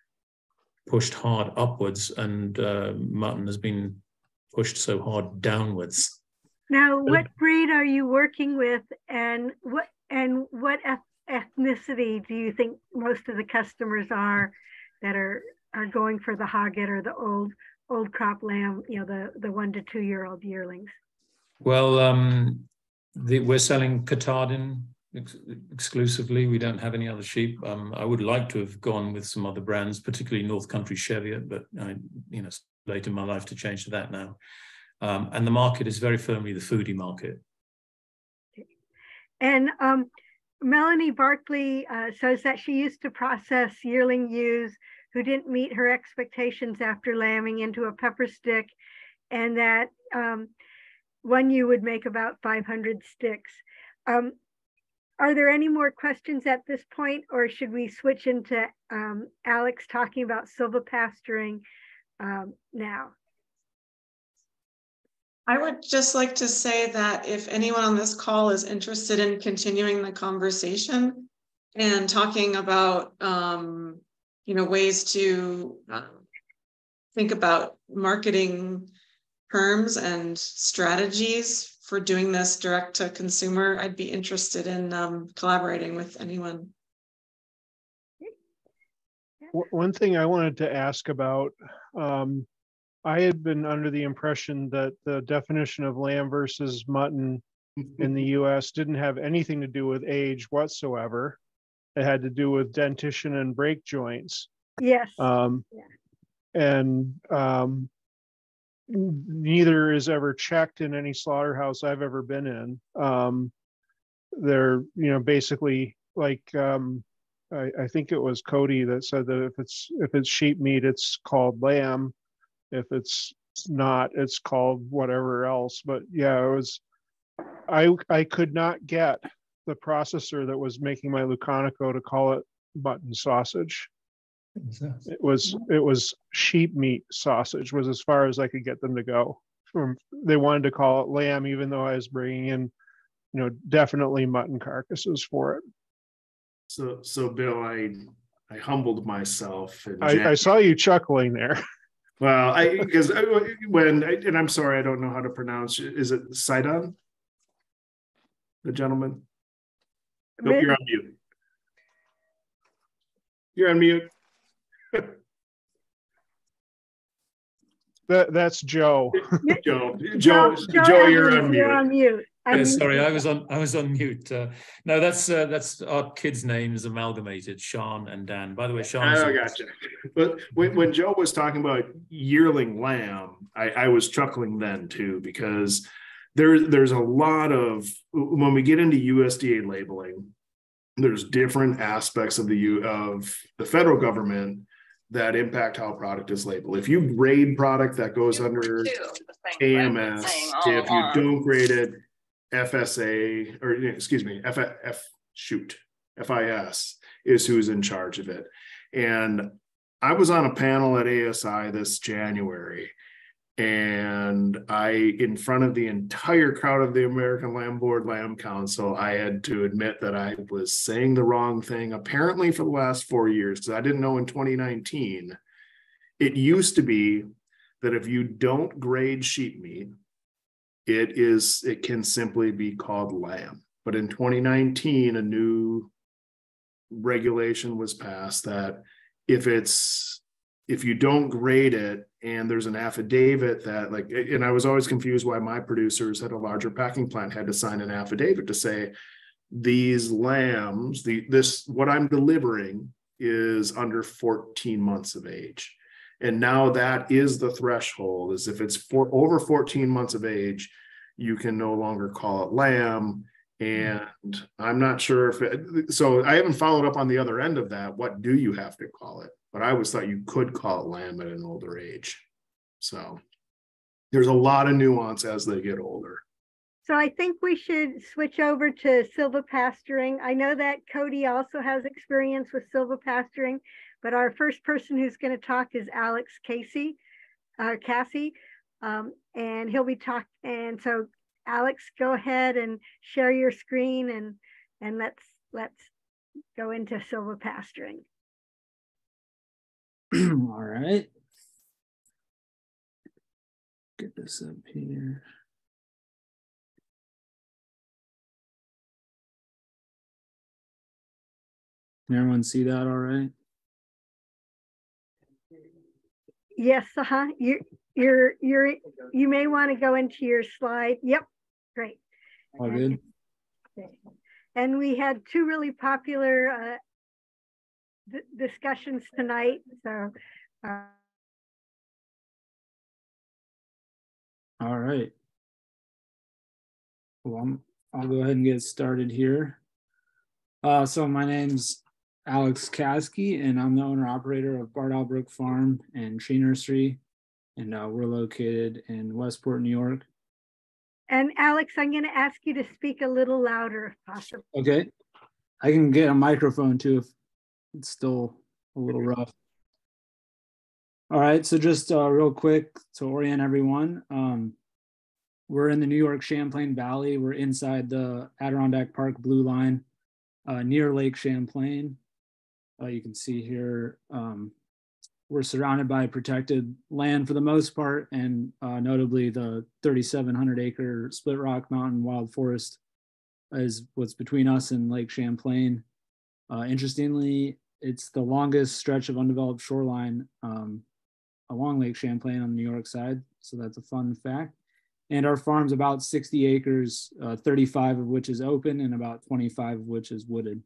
pushed hard upwards, and uh, mutton has been pushed so hard downwards. Now, what breed are you working with, and what and what ethnicity do you think most of the customers are that are are going for the hogget or the old old crop lamb, you know, the the one to two year old yearlings? Well, um, the, we're selling Katahdin ex exclusively. We don't have any other sheep. Um, I would like to have gone with some other brands, particularly North Country Cheviot, but I, you know, it's late in my life to change to that now. Um, and the market is very firmly the foodie market. And um, Melanie Barkley uh, says that she used to process yearling ewes who didn't meet her expectations after lambing into a pepper stick, and that um, one ewe would make about five hundred sticks. Um, are there any more questions at this point, or should we switch into um, Alex talking about silvopasturing um, now? I would just like to say that if anyone on this call is interested in continuing the conversation and talking about, um, you know, ways to uh, think about marketing terms and strategies for doing this direct to consumer, I'd be interested in um, collaborating with anyone. One thing I wanted to ask about, um, I had been under the impression that the definition of lamb versus mutton in the U S didn't have anything to do with age whatsoever. It had to do with dentition and break joints. Yes. Um, yeah. And um, neither is ever checked in any slaughterhouse I've ever been in. Um, they're, you know, basically like, um, I, I think it was Cody that said that if it's if it's sheep meat, it's called lamb. If it's not, it's called whatever else. But yeah, it was, I I could not get the processor that was making my Lucanico to call it mutton sausage. It was it was sheep meat sausage was as far as I could get them to go. From they wanted to call it lamb, even though I was bringing in, you know, definitely mutton carcasses for it. So, so Bill, I I humbled myself. In I, I saw you chuckling there. Well, I because when and I'm sorry, I don't know how to pronounce. Is it Sidon? The gentleman. Nope, you're on mute. You're on mute. That that's Joe. Joe, Joe, Joe, Joe, Joe you're Evans, on mute. You're on mute. Yeah, sorry, I was on. I was on mute. Uh, no, that's uh, that's our kids' names amalgamated, Sean and Dan. By the way, Sean. I gotcha. But when, when Joe was talking about yearling lamb, I, I was chuckling then too, because there, there's a lot of when we get into U S D A labeling, there's different aspects of the U of the federal government that impact how a product is labeled. If you grade product that goes under A M S, if you don't grade it, F S A, or excuse me, F, F shoot, F I S is who's in charge of it. And I was on a panel at A S I this January, and I, in front of the entire crowd of the American Lamb Board Lamb Council, I had to admit that I was saying the wrong thing, apparently for the last four years, because I didn't know in twenty nineteen. It used to be that if you don't grade sheep meat, it is it can simply be called lamb. But in twenty nineteen, a new regulation was passed that if it's if you don't grade it and there's an affidavit that like, and I was always confused why my producers at a larger packing plant had to sign an affidavit to say these lambs, the this what I'm delivering is under fourteen months of age. And now that is the threshold, is if it's for over fourteen months of age, you can no longer call it lamb. And I'm not sure if it, so I haven't followed up on the other end of that. What do you have to call it? But I always thought you could call it lamb at an older age. So there's a lot of nuance as they get older. So I think we should switch over to silvopasturing. I know that Cody also has experience with silvopasturing, but our first person who's going to talk is Alex Casey, uh, Cassie, um, and he'll be talking. And so, Alex, go ahead and share your screen, and and let's let's go into silvopasturing. All right. Get this up here. Can everyone see that all right? Yes, uh-huh. You, you're, you're, you may want to go into your slide. Yep, great. All good? And we had two really popular uh, discussions tonight. So, uh, All right. Well, I'm, I'll go ahead and get started here. Uh, so my name's Alex Kasky, and I'm the owner operator of Bardolbrook Farm and Tree Nursery, and uh, we're located in Westport, New York. And Alex, I'm going to ask you to speak a little louder if possible. Okay. I can get a microphone too if it's still a little rough. All right, so just uh, real quick to orient everyone, um, we're in the New York Champlain Valley. We're inside the Adirondack Park Blue Line uh, near Lake Champlain. Uh, you can see here, um, we're surrounded by protected land for the most part, and uh, notably the thirty-seven hundred acre Split Rock Mountain Wild Forest is what's between us and Lake Champlain. Uh, interestingly, it's the longest stretch of undeveloped shoreline um, along Lake Champlain on the New York side. So that's a fun fact. And our farm's about sixty acres, uh, thirty-five of which is open and about twenty-five of which is wooded.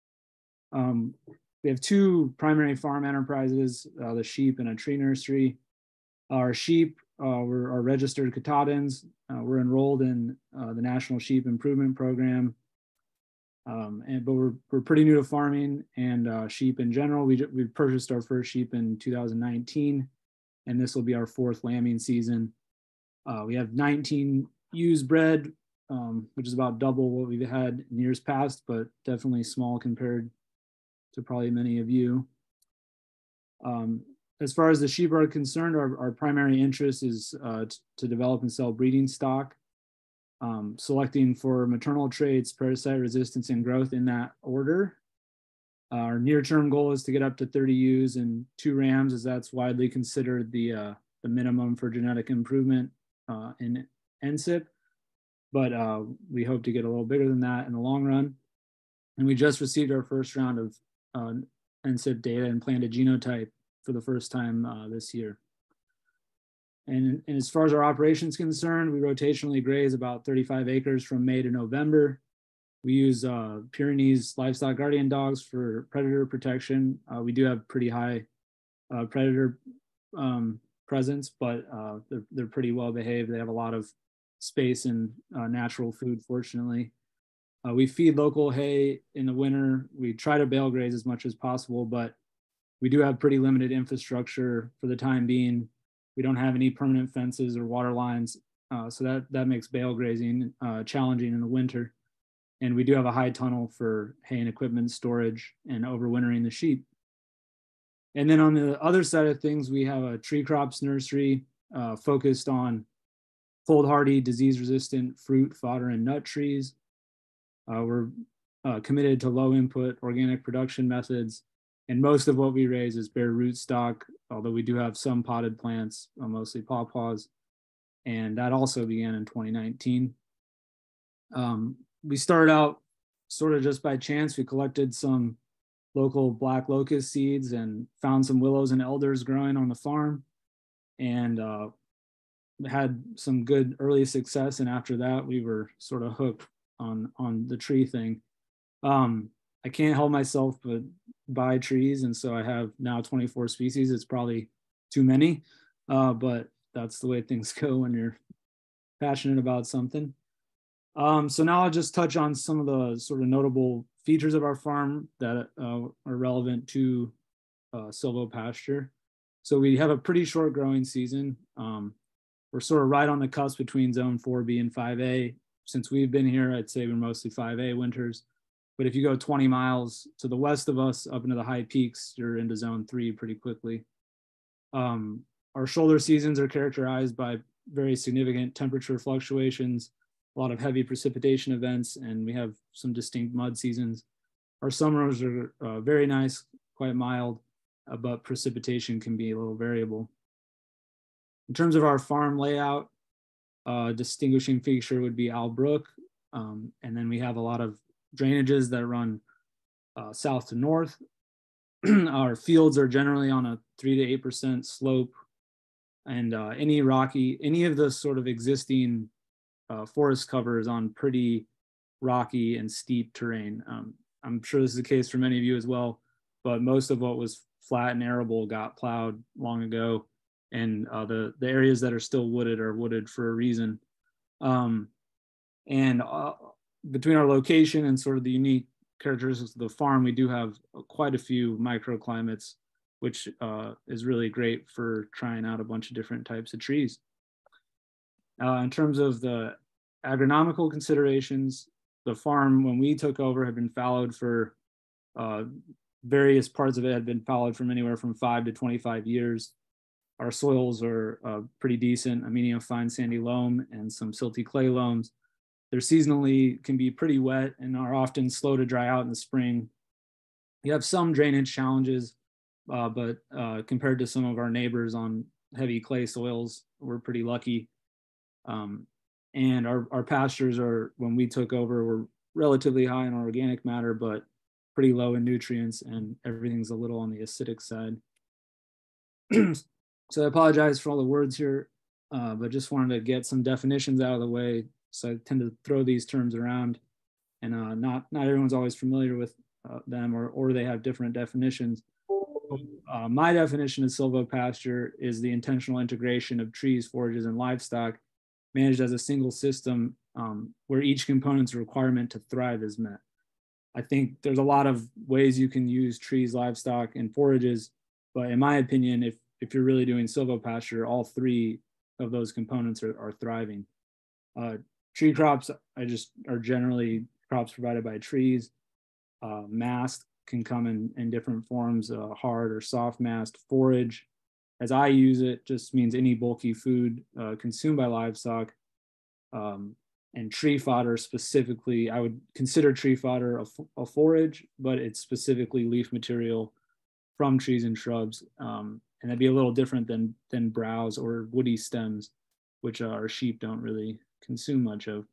Um, we have two primary farm enterprises, uh, the sheep and a tree nursery. Our sheep, uh, we're are registered Katahdins. Uh, we're enrolled in uh, the National Sheep Improvement Program. Um, and, but we're, we're pretty new to farming and uh, sheep in general. We, we purchased our first sheep in two thousand nineteen, and this will be our fourth lambing season. Uh, we have nineteen ewes bred, um, which is about double what we've had in years past, but definitely small compared to probably many of you. Um, as far as the sheep are concerned, our, our primary interest is uh, to develop and sell breeding stock, um, selecting for maternal traits, parasite resistance, and growth in that order. Our near-term goal is to get up to thirty ewes and two rams, as that's widely considered the, uh, the minimum for genetic improvement uh, in N S I P. But uh, we hope to get a little bigger than that in the long run. And we just received our first round of uh, N S I P data and planned a genotype for the first time uh, this year. And, and as far as our operations concerned, we rotationally graze about thirty-five acres from May to November. We use uh, Pyrenees livestock guardian dogs for predator protection. Uh, we do have pretty high uh, predator um, presence, but uh, they're, they're pretty well behaved. They have a lot of space and uh, natural food, fortunately. Uh, we feed local hay in the winter. We try to bale graze as much as possible, but we do have pretty limited infrastructure for the time being. We don't have any permanent fences or water lines, uh, so that, that makes bale grazing uh, challenging in the winter. And we do have a high tunnel for hay and equipment storage and overwintering the sheep. And then on the other side of things, we have a tree crops nursery uh, focused on cold hardy, disease resistant fruit, fodder, and nut trees. Uh, we're uh, committed to low input organic production methods. And most of what we raise is bare rootstock, although we do have some potted plants, uh, mostly pawpaws. And that also began in twenty nineteen. Um, we started out sort of just by chance. We collected some local black locust seeds and found some willows and elders growing on the farm, and uh, had some good early success. And after that, we were sort of hooked on, on the tree thing. Um, I can't help myself but buy trees. And so I have now twenty-four species. It's probably too many, uh, but that's the way things go when you're passionate about something. Um, so now I'll just touch on some of the sort of notable features of our farm that uh, are relevant to uh, silvopasture. So we have a pretty short growing season. Um, we're sort of right on the cusp between zone four B and five A. Since we've been here, I'd say we're mostly five A winters. But if you go twenty miles to the west of us up into the high peaks, you're into zone three pretty quickly. Um, our shoulder seasons are characterized by very significant temperature fluctuations, a lot of heavy precipitation events, and we have some distinct mud seasons. Our summers are uh, very nice, quite mild, uh, but precipitation can be a little variable. In terms of our farm layout, uh, distinguishing feature would be Owl Brook, um, and then we have a lot of drainages that run uh, south to north. Our fields are generally on a three to eight percent slope, and uh, any rocky, any of the sort of existing uh, forest cover is on pretty rocky and steep terrain. Um, I'm sure this is the case for many of you as well, but most of what was flat and arable got plowed long ago, and uh, the the areas that are still wooded are wooded for a reason. Um, and uh, between our location and sort of the unique characteristics of the farm, we do have quite a few microclimates, which uh, is really great for trying out a bunch of different types of trees. Uh, in terms of the agronomical considerations, the farm, when we took over, had been fallowed for uh, various parts of it had been fallowed from anywhere from five to twenty-five years. Our soils are uh, pretty decent, a medium fine sandy loam and some silty clay loams. They're seasonally can be pretty wet and are often slow to dry out in the spring. You have some drainage challenges, uh, but uh, compared to some of our neighbors on heavy clay soils, we're pretty lucky. Um, and our, our pastures are, when we took over, were relatively high in organic matter, but pretty low in nutrients, and everything's a little on the acidic side. So I apologize for all the words here, uh, but just wanted to get some definitions out of the way. So I tend to throw these terms around, and uh, not not everyone's always familiar with uh, them, or or they have different definitions. Uh, my definition of silvopasture is the intentional integration of trees, forages, and livestock managed as a single system, um, where each component's requirement to thrive is met. I think there's a lot of ways you can use trees, livestock, and forages, but in my opinion, if if you're really doing silvopasture, all three of those components are, are thriving. Uh, tree crops, I just are generally crops provided by trees. Uh, mast can come in, in different forms, uh, hard or soft mast. Forage, as I use it, just means any bulky food uh, consumed by livestock. Um, and tree fodder specifically, I would consider tree fodder a, a forage, but it's specifically leaf material from trees and shrubs. Um, and that'd be a little different than, than browse or woody stems, which uh, our sheep don't really consume much of.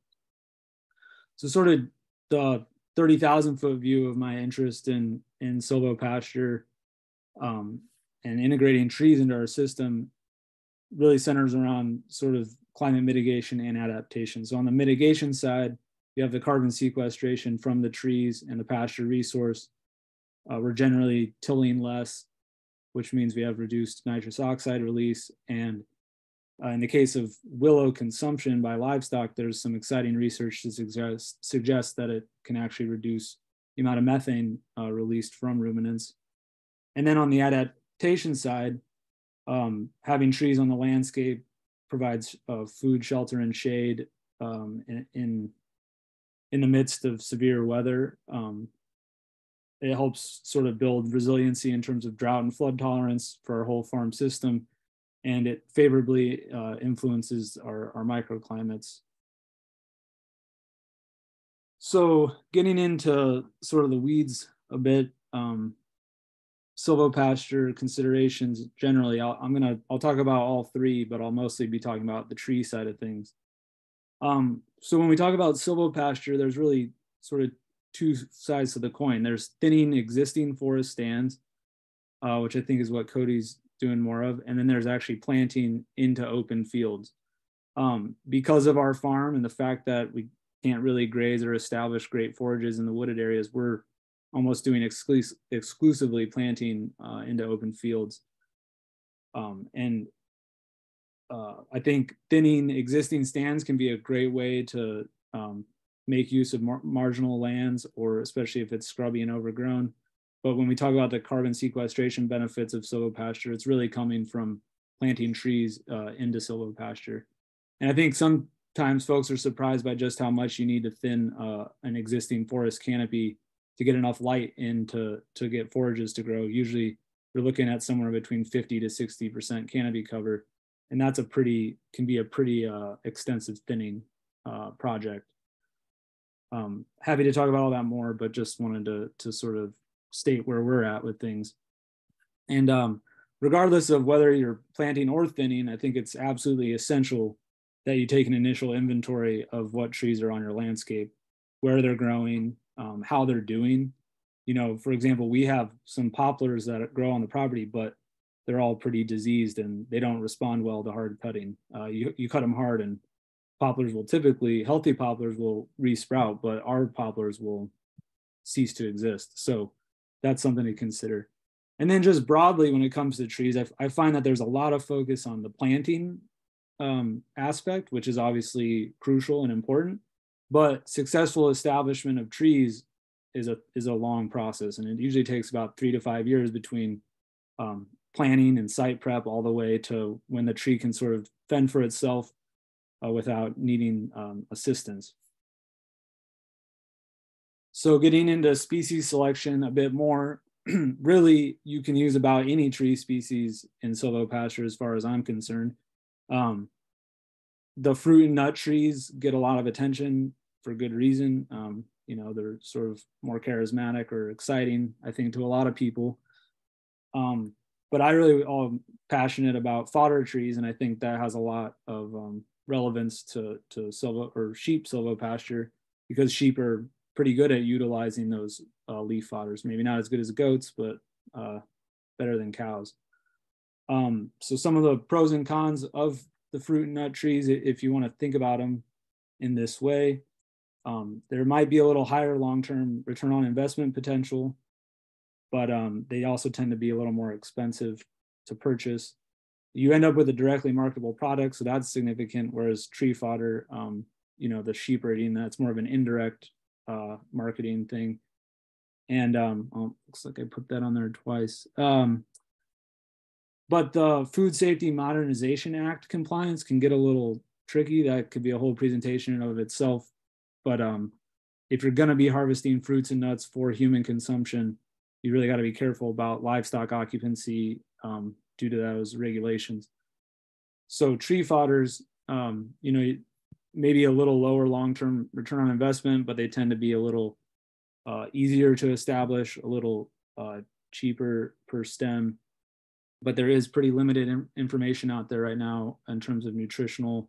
So sort of the thirty thousand foot view of my interest in, in silvopasture um, and integrating trees into our system really centers around sort of climate mitigation and adaptation. So on the mitigation side, you have the carbon sequestration from the trees and the pasture resource. Uh, we're generally tilling less, which means we have reduced nitrous oxide release. And uh, in the case of willow consumption by livestock, there's some exciting research to suggest, suggest that it can actually reduce the amount of methane uh, released from ruminants. And then on the adaptation side, um, having trees on the landscape provides uh, food, shelter, and shade um, in, in, in the midst of severe weather. Um, It helps sort of build resiliency in terms of drought and flood tolerance for our whole farm system. And it favorably uh, influences our, our microclimates. So getting into sort of the weeds a bit, um, silvopasture considerations generally, I'll, I'm gonna, I'll talk about all three, but I'll mostly be talking about the tree side of things. Um, so when we talk about silvopasture, there's really sort of two sides to the coin. There's thinning existing forest stands, uh, which I think is what Cody's doing more of. And then there's actually planting into open fields. Um, because of our farm and the fact that we can't really graze or establish great forages in the wooded areas, we're almost doing exclus exclusively planting uh, into open fields. Um, and uh, I think thinning existing stands can be a great way to um, make use of mar marginal lands, or especially if it's scrubby and overgrown. But when we talk about the carbon sequestration benefits of silvopasture, it's really coming from planting trees uh, into silvopasture. And I think sometimes folks are surprised by just how much you need to thin uh, an existing forest canopy to get enough light in to, to get forages to grow. Usually we're looking at somewhere between fifty to sixty percent canopy cover. And that's a pretty, can be a pretty uh, extensive thinning uh, project. Um, happy to talk about all that more, but just wanted to, to sort of state where we're at with things. And um, regardless of whether you're planting or thinning, I think it's absolutely essential that you take an initial inventory of what trees are on your landscape, where they're growing, um, how they're doing. you know, for example, we have some poplars that grow on the property, but they're all pretty diseased and they don't respond well to hard cutting. Uh, you, you cut them hard and poplars will typically, healthy poplars will resprout, but our poplars will cease to exist. So that's something to consider. And then just broadly, when it comes to trees, I, I find that there's a lot of focus on the planting um, aspect, which is obviously crucial and important, but successful establishment of trees is a, is a long process. And it usually takes about three to five years between um, planning and site prep all the way to when the tree can sort of fend for itself uh, without needing um, assistance. So getting into species selection a bit more, really you can use about any tree species in silvopasture as far as I'm concerned. Um, the fruit and nut trees get a lot of attention for good reason. Um, you know, they're sort of more charismatic or exciting, I think, to a lot of people. Um, but I really am passionate about fodder trees, and I think that has a lot of um, relevance to, to silvo or sheep silvopasture, because sheep are pretty good at utilizing those uh, leaf fodders. Maybe not as good as goats, but uh, better than cows. Um, so some of the pros and cons of the fruit and nut trees, if you want to think about them in this way, um, there might be a little higher long-term return on investment potential, but um, they also tend to be a little more expensive to purchase. You end up with a directly marketable product, so that's significant, whereas tree fodder, um, you know, the sheep are eating, that's more of an indirect uh, marketing thing. And um, oh, looks like I put that on there twice. Um, but the Food Safety Modernization Act compliance can get a little tricky. That could be a whole presentation in and of itself. But um, if you're gonna be harvesting fruits and nuts for human consumption, you really gotta be careful about livestock occupancy um, due to those regulations. So tree fodders, um, you know, maybe a little lower long-term return on investment, but they tend to be a little uh, easier to establish, a little uh, cheaper per stem. But there is pretty limited in information out there right now in terms of nutritional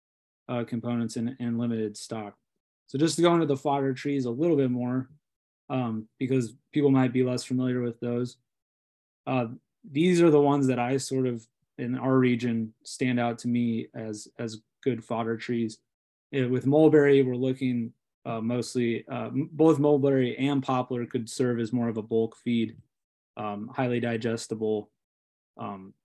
uh, components and, and limited stock. So just to go into the fodder trees a little bit more, um, because people might be less familiar with those. Uh, these are the ones that I sort of, in our region, stand out to me as, as good fodder trees. It, with mulberry, we're looking uh, mostly, uh, both mulberry and poplar could serve as more of a bulk feed, um, highly digestible. Um,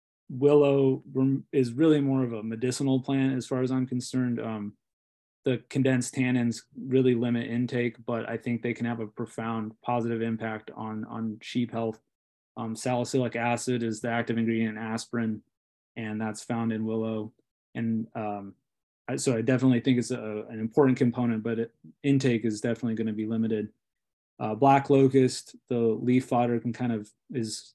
willow is really more of a medicinal plant as far as I'm concerned. Um, the condensed tannins really limit intake, but I think they can have a profound positive impact on, on sheep health. Um, salicylic acid is the active ingredient in aspirin, and that's found in willow. And um, I, so I definitely think it's a, an important component, but it, intake is definitely going to be limited. Uh, black locust, the leaf fodder, can kind of is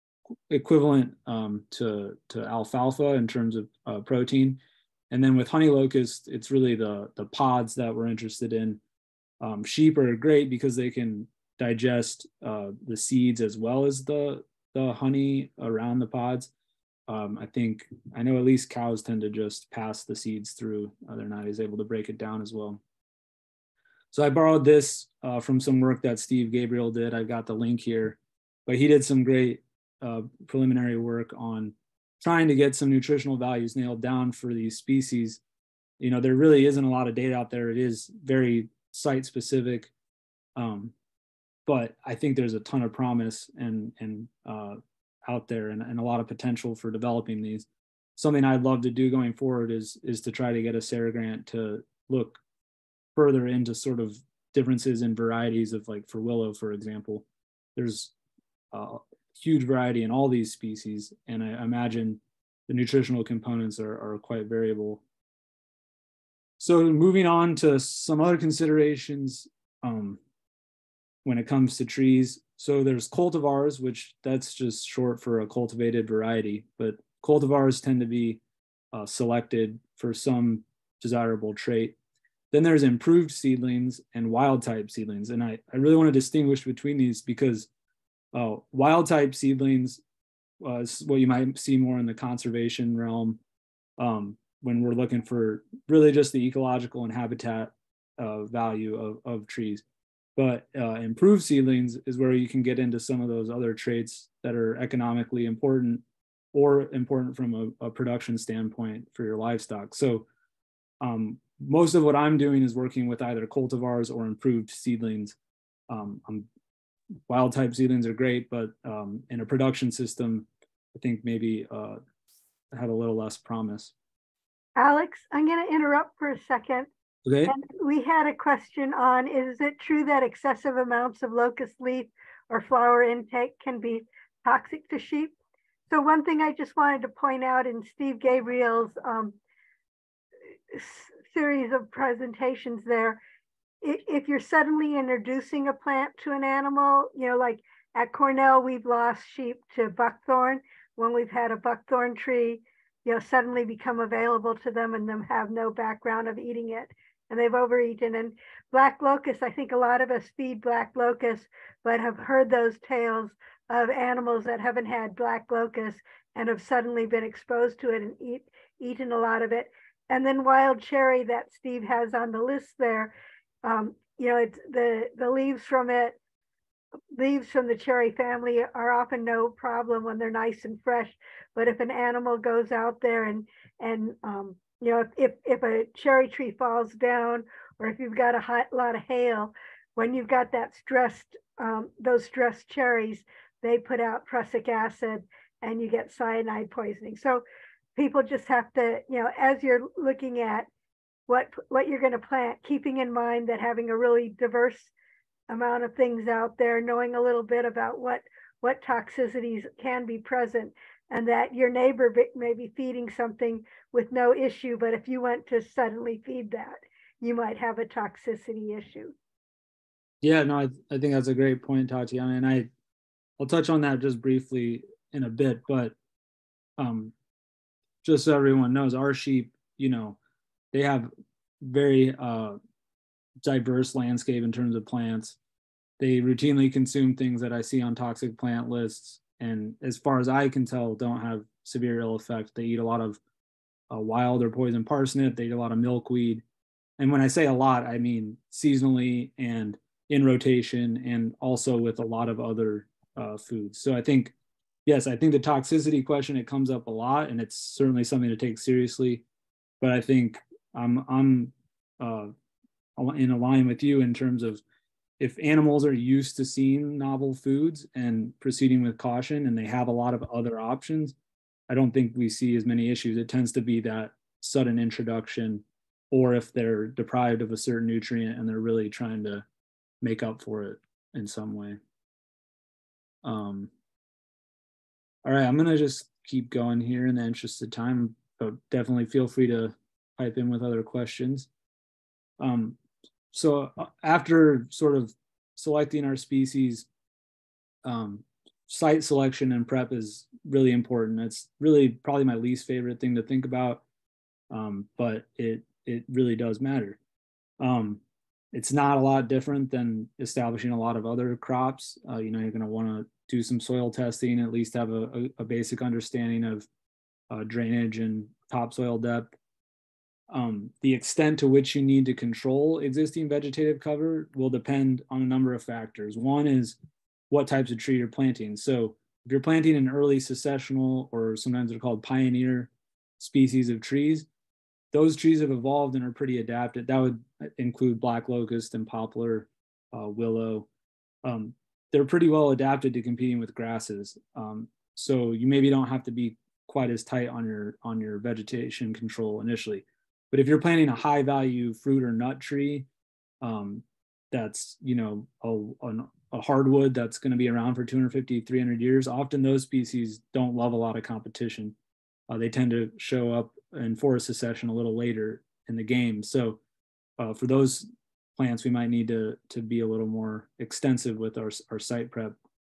equivalent um, to, to alfalfa in terms of uh, protein. And then with honey locust, it's really the, the pods that we're interested in. Um, sheep are great because they can digest uh, the seeds as well as the, the honey around the pods. Um, I think, I know at least cows tend to just pass the seeds through. Uh, they're not as able to break it down as well. So I borrowed this uh, from some work that Steve Gabriel did. I've got the link here, but he did some great uh, preliminary work on trying to get some nutritional values nailed down for these species. You know, there really isn't a lot of data out there. It is very site specific, um, but I think there's a ton of promise and, and uh, out there and, and a lot of potential for developing these. Something I'd love to do going forward is, is to try to get a SARE grant to look further into sort of differences in varieties of, like for willow, for example. There's a huge variety in all these species, and I imagine the nutritional components are, are quite variable. So moving on to some other considerations um, when it comes to trees. So there's cultivars, which that's just short for a cultivated variety, but cultivars tend to be uh, selected for some desirable trait. Then there's improved seedlings and wild type seedlings. And I, I really want to distinguish between these because uh, wild type seedlings uh, is what you might see more in the conservation realm um, when we're looking for really just the ecological and habitat uh, value of, of trees. But uh, improved seedlings is where you can get into some of those other traits that are economically important or important from a, a production standpoint for your livestock. So um, most of what I'm doing is working with either cultivars or improved seedlings. Um, I'm, wild type seedlings are great, but um, in a production system, I think maybe uh, have a little less promise. Alex, I'm going to interrupt for a second. Okay. And we had a question on, is it true that excessive amounts of locust leaf or flower intake can be toxic to sheep? So one thing I just wanted to point out in Steve Gabriel's um, series of presentations there, if you're suddenly introducing a plant to an animal, you know, like at Cornell, we've lost sheep to buckthorn when we've had a buckthorn tree, you know, suddenly become available to them and them have no background of eating it. And they've overeaten. And black locust, I think a lot of us feed black locust, but have heard those tales of animals that haven't had black locust and have suddenly been exposed to it and eat, eaten a lot of it. And then wild cherry that Steve has on the list there, um, you know, it's the, the leaves from it, leaves from the cherry family are often no problem when they're nice and fresh. But if an animal goes out there and, and um, you know, if, if, if a cherry tree falls down, or if you've got a hot, lot of hail, when you've got that stressed, um, those stressed cherries, they put out prussic acid and you get cyanide poisoning. So people just have to, you know, as you're looking at what, what you're going to plant, keeping in mind that having a really diverse amount of things out there, knowing a little bit about what, what toxicities can be present, and that your neighbor may be feeding something with no issue, but if you went to suddenly feed that, you might have a toxicity issue. Yeah, no, I, I think that's a great point, Tatiana, and I, I'll touch on that just briefly in a bit, but um, just so everyone knows, our sheep, you know, they have very uh, diverse landscape in terms of plants. They routinely consume things that I see on toxic plant lists, and as far as I can tell, don't have severe ill effect. They eat a lot of uh, wild or poison parsnip. They eat a lot of milkweed. And when I say a lot, I mean seasonally and in rotation, and also with a lot of other uh, foods. So I think, yes, I think the toxicity question, it comes up a lot, and it's certainly something to take seriously. But I think I'm, I'm uh, in a line with you in terms of, if animals are used to seeing novel foods and proceeding with caution, and they have a lot of other options, I don't think we see as many issues. It tends to be that sudden introduction, or if they're deprived of a certain nutrient and they're really trying to make up for it in some way. Um, all right, I'm gonna just keep going here in the interest of time, but definitely feel free to pipe in with other questions. Um, So after sort of selecting our species, um, site selection and prep is really important. It's really probably my least favorite thing to think about, um, but it it really does matter. Um, it's not a lot different than establishing a lot of other crops. Uh, you know, you're going to want to do some soil testing, at least have a, a, a basic understanding of uh, drainage and topsoil depth. Um, the extent to which you need to control existing vegetative cover will depend on a number of factors. One is what types of tree you're planting. So if you're planting an early successional, or sometimes they're called pioneer species of trees, those trees have evolved and are pretty adapted. That would include black locust and poplar, uh, willow. Um, they're pretty well adapted to competing with grasses. Um, so you maybe don't have to be quite as tight on your on your vegetation control initially. But if you're planting a high value fruit or nut tree, um, that's, you know, a, a hardwood that's going to be around for two hundred fifty, three hundred years, often those species don't love a lot of competition. Uh, they tend to show up in forest succession a little later in the game. So uh, for those plants, we might need to, to be a little more extensive with our, our site prep.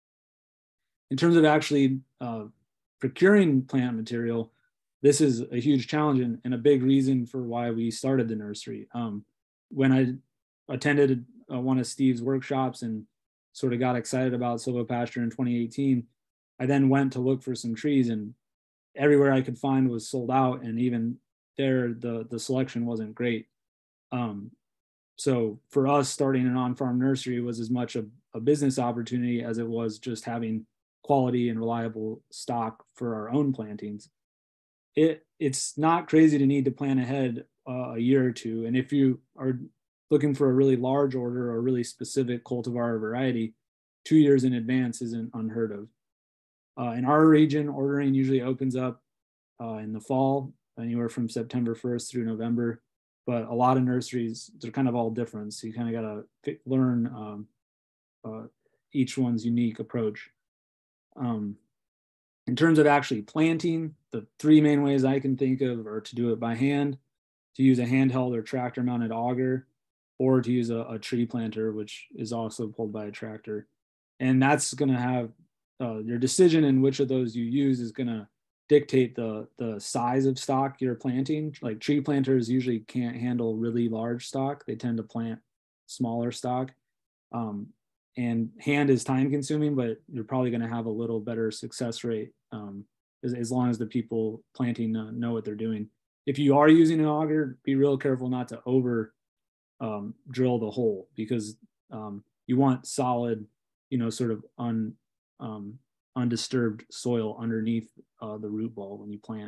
In terms of actually uh, procuring plant material, this is a huge challenge and, and a big reason for why we started the nursery. Um, when I attended uh, one of Steve's workshops and sort of got excited about silvopasture in twenty eighteen, I then went to look for some trees, and everywhere I could find was sold out, and even there the, the selection wasn't great. Um, so for us, starting an on-farm nursery was as much a, a business opportunity as it was just having quality and reliable stock for our own plantings. It it's not crazy to need to plan ahead uh, a year or two, and if you are looking for a really large order or a really specific cultivar variety, two years in advance isn't unheard of. Uh, in our region, ordering usually opens up uh, in the fall, anywhere from September first through November. But a lot of nurseries, they're kind of all different. So you kind of got to learn um, uh, each one's unique approach. Um, in terms of actually planting, the three main ways I can think of are to do it by hand, to use a handheld or tractor mounted auger, or to use a, a tree planter, which is also pulled by a tractor. And that's going to have uh, your decision in which of those you use is going to dictate the the size of stock you're planting. Like tree planters usually can't handle really large stock. They tend to plant smaller stock. Um, and hand is time consuming, but you're probably going to have a little better success rate um, as, as long as the people planting uh, know what they're doing. If you are using an auger, be real careful not to over um, drill the hole, because um, you want solid, you know, sort of un, um, undisturbed soil underneath uh, the root ball when you plant.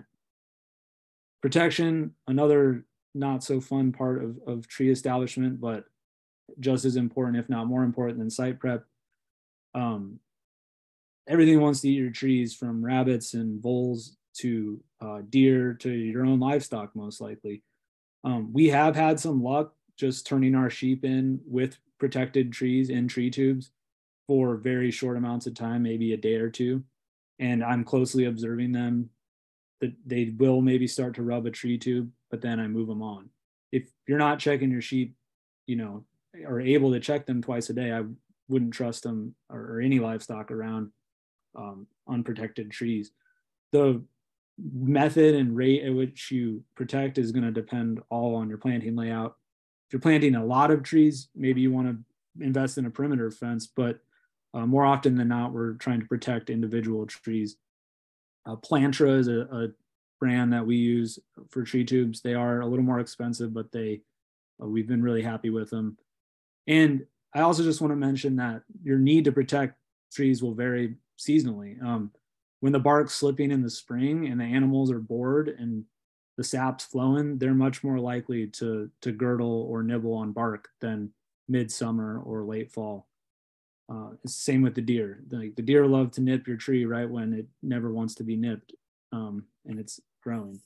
Protection, another not so fun part of, of tree establishment, but just as important, if not more important than site prep. Um, everything wants to eat your trees, from rabbits and voles to uh, deer to your own livestock, most likely. Um, we have had some luck just turning our sheep in with protected trees in tree tubes for very short amounts of time, maybe a day or two. And I'm closely observing them, that they will maybe start to rub a tree tube, but then I move them on. If you're not checking your sheep, you know, or able to check them twice a day, I wouldn't trust them or, or any livestock around um, unprotected trees. The method and rate at which you protect is going to depend all on your planting layout. If you're planting a lot of trees, maybe you want to invest in a perimeter fence, but uh, more often than not, we're trying to protect individual trees. Uh, Plantra is a, a brand that we use for tree tubes. They are a little more expensive, but they uh, we've been really happy with them. And I also just want to mention that your need to protect trees will vary seasonally. Um, when the bark's slipping in the spring and the animals are bored and the sap's flowing, they're much more likely to, to girdle or nibble on bark than midsummer or late fall. Uh, it's the same with the deer. Like the deer love to nip your tree right when it never wants to be nipped um, and it's growing.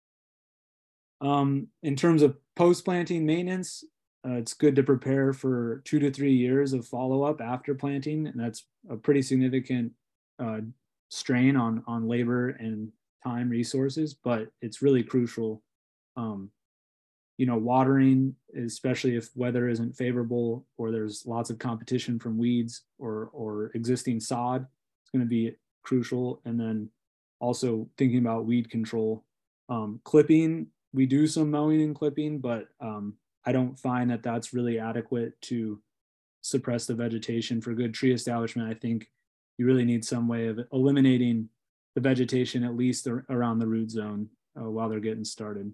Um, in terms of post-planting maintenance, uh, it's good to prepare for two to three years of follow-up after planting, and that's a pretty significant uh, strain on, on labor and time resources, but it's really crucial. Um, you know, watering, especially if weather isn't favorable or there's lots of competition from weeds or, or existing sod, it's going to be crucial. And then also thinking about weed control. Um, clipping, we do some mowing and clipping, but um, I don't find that that's really adequate to suppress the vegetation for good tree establishment. I think you really need some way of eliminating the vegetation, at least around the root zone uh, while they're getting started.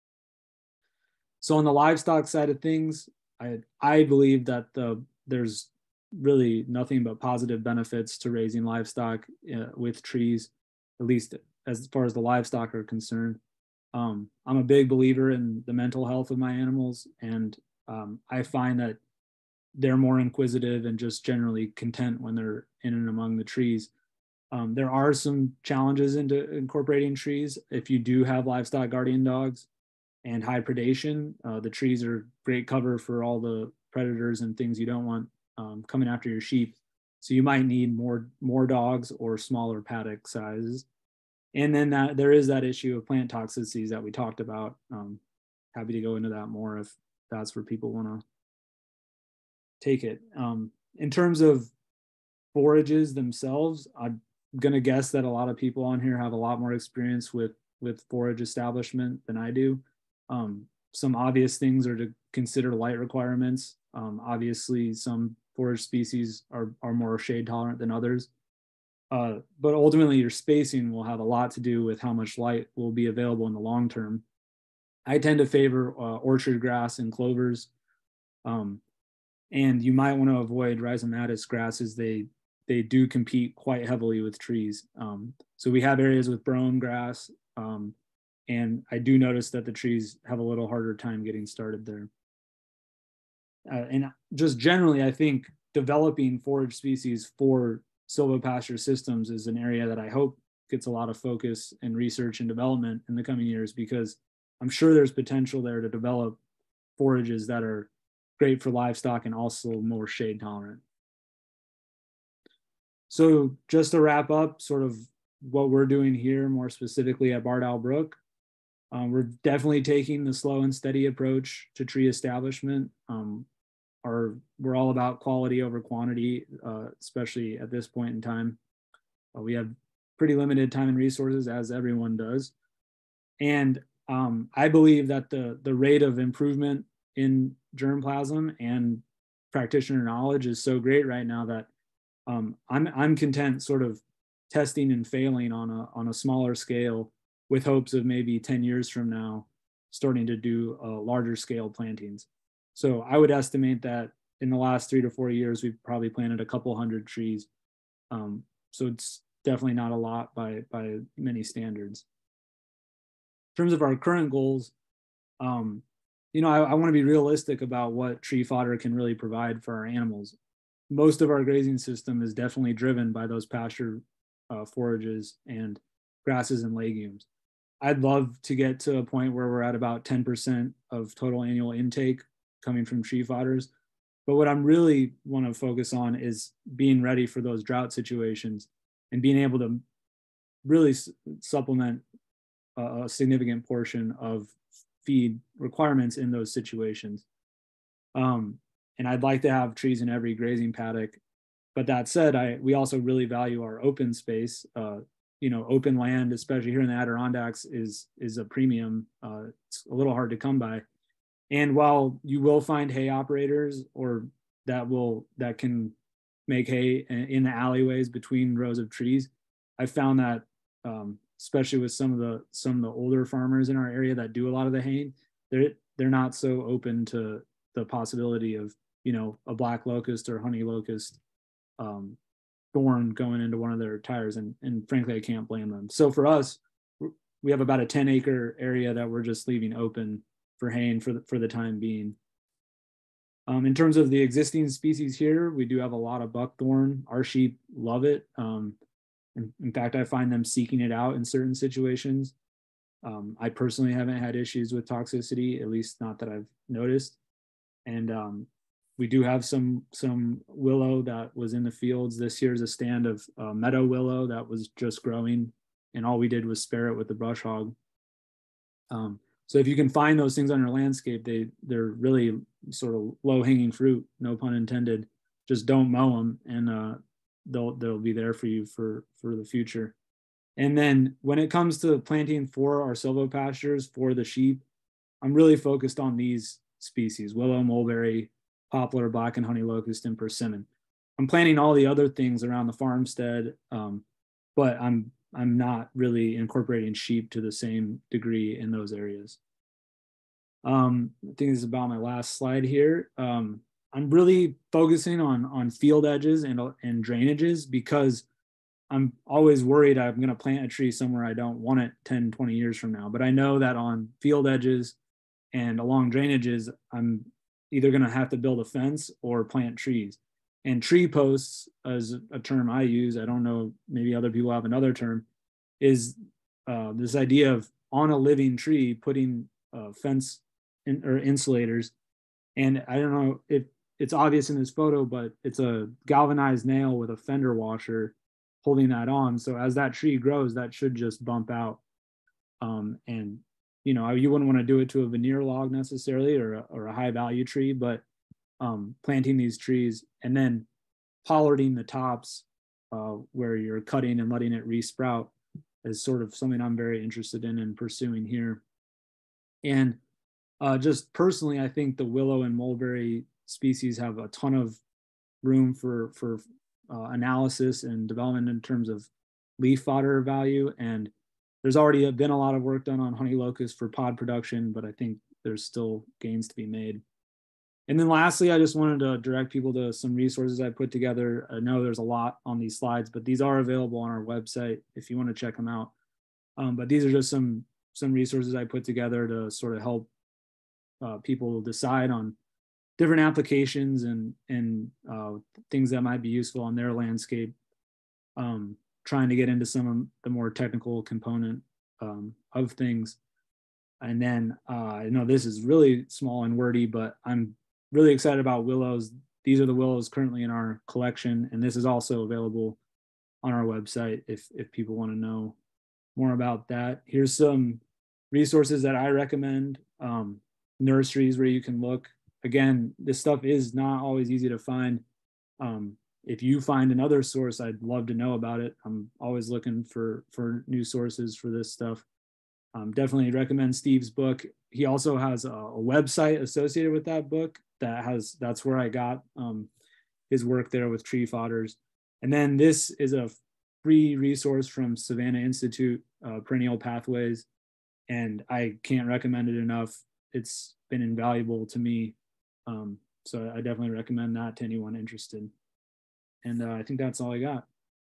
So on the livestock side of things, I, I believe that the, there's really nothing but positive benefits to raising livestock uh, with trees, at least as far as the livestock are concerned. Um, I'm a big believer in the mental health of my animals, and um, I find that they're more inquisitive and just generally content when they're in and among the trees. Um, there are some challenges into incorporating trees. If you do have livestock guardian dogs and high predation, uh, the trees are great cover for all the predators and things you don't want um, coming after your sheep. So you might need more, more dogs or smaller paddock sizes. And then that, there is that issue of plant toxicities that we talked about. Um, happy to go into that more if that's where people want to take it. Um, in terms of forages themselves, I'm going to guess that a lot of people on here have a lot more experience with, with forage establishment than I do. Um, some obvious things are to consider light requirements. Um, obviously, some forage species are, are more shade tolerant than others. Uh, but ultimately, your spacing will have a lot to do with how much light will be available in the long term. I tend to favor uh, orchard grass and clovers. Um, and you might want to avoid rhizomatous grasses. They they do compete quite heavily with trees. Um, so we have areas with brome grass, um, and I do notice that the trees have a little harder time getting started there. Uh, and just generally, I think developing forage species for silvopasture systems is an area that I hope gets a lot of focus and research and development in the coming years, because I'm sure there's potential there to develop forages that are great for livestock and also more shade tolerant. So just to wrap up sort of what we're doing here more specifically at Bardal Brook, um, we're definitely taking the slow and steady approach to tree establishment. Um, our, we're all about quality over quantity, uh, especially at this point in time. Uh, we have pretty limited time and resources, as everyone does. And um, I believe that the, the rate of improvement in germplasm and practitioner knowledge is so great right now that um, I'm, I'm content sort of testing and failing on a, on a smaller scale with hopes of maybe ten years from now starting to do uh, larger scale plantings. So I would estimate that in the last three to four years, we've probably planted a couple hundred trees. Um, so it's definitely not a lot by, by many standards. In terms of our current goals, um, you know, I, I want to be realistic about what tree fodder can really provide for our animals. Most of our grazing system is definitely driven by those pasture uh, forages and grasses and legumes. I'd love to get to a point where we're at about ten percent of total annual intake coming from tree fodders. But what I'm really want to focus on is being ready for those drought situations and being able to really supplement a significant portion of feed requirements in those situations. Um, and I'd like to have trees in every grazing paddock. But that said, I we also really value our open space. Uh, you know, open land, especially here in the Adirondacks, is is a premium. Uh, it's a little hard to come by. And while you will find hay operators or that will that can make hay in the alleyways between rows of trees, I found that um, especially with some of the some of the older farmers in our area that do a lot of the haying, they're they're not so open to the possibility of, you know, a black locust or honey locust um, thorn going into one of their tires, and and frankly I can't blame them. So for us, we have about a ten acre area that we're just leaving open for haying for the, for the time being. Um, in terms of the existing species here, we do have a lot of buckthorn. Our sheep love it. Um, in, in fact, I find them seeking it out in certain situations. Um, I personally haven't had issues with toxicity, at least not that I've noticed. And um, we do have some some willow that was in the fields. This year's a stand of uh, meadow willow that was just growing, and all we did was spare it with the brush hog. Um, so if you can find those things on your landscape, they they're really sort of low hanging fruit, no pun intended. Just don't mow them, and uh, they'll they'll be there for you for for the future. And then when it comes to planting for our silvopastures for the sheep, I'm really focused on these species: willow, mulberry, poplar, black and honey locust, and persimmon. I'm planting all the other things around the farmstead, um, but I'm I'm not really incorporating sheep to the same degree in those areas. Um, I think this is about my last slide here. Um, I'm really focusing on on field edges and and drainages, because I'm always worried I'm going to plant a tree somewhere I don't want it ten, twenty years from now. But I know that on field edges and along drainages, I'm either going to have to build a fence or plant trees. And tree posts, as a term I use, I don't know, maybe other people have another term, is uh, this idea of on a living tree putting uh, fence in, or insulators. And I don't know if it's obvious in this photo, but it's a galvanized nail with a fender washer holding that on. So as that tree grows, that should just bump out. Um, and you know, you wouldn't want to do it to a veneer log necessarily, or a, or a high value tree, but um, planting these trees and then pollarding the tops uh, where you're cutting and letting it resprout is sort of something I'm very interested in and pursuing here. And uh, just personally, I think the willow and mulberry species have a ton of room for, for uh, analysis and development in terms of leaf fodder value. And there's already been a lot of work done on honey locust for pod production, but I think there's still gains to be made. And then lastly, I just wanted to direct people to some resources I put together. I know there's a lot on these slides, but these are available on our website if you want to check them out. Um, but these are just some some resources I put together to sort of help uh, people decide on different applications and and uh, things that might be useful on their landscape. Um, trying to get into some of the more technical component um, of things. And then uh, I know this is really small and wordy, but I'm really excited about willows. These are the willows currently in our collection, and this is also available on our website if, if people want to know more about that. Here's some resources that I recommend, um, nurseries where you can look. Again, this stuff is not always easy to find. Um, if you find another source, I'd love to know about it. I'm always looking for, for new sources for this stuff. Um, definitely recommend Steve's book. He also has a, a website associated with that book that has, that's where I got um, his work there with tree fodders. And then this is a free resource from Savannah Institute, uh, Perennial Pathways. And I can't recommend it enough. It's been invaluable to me. Um, so I definitely recommend that to anyone interested. And uh, I think that's all I got.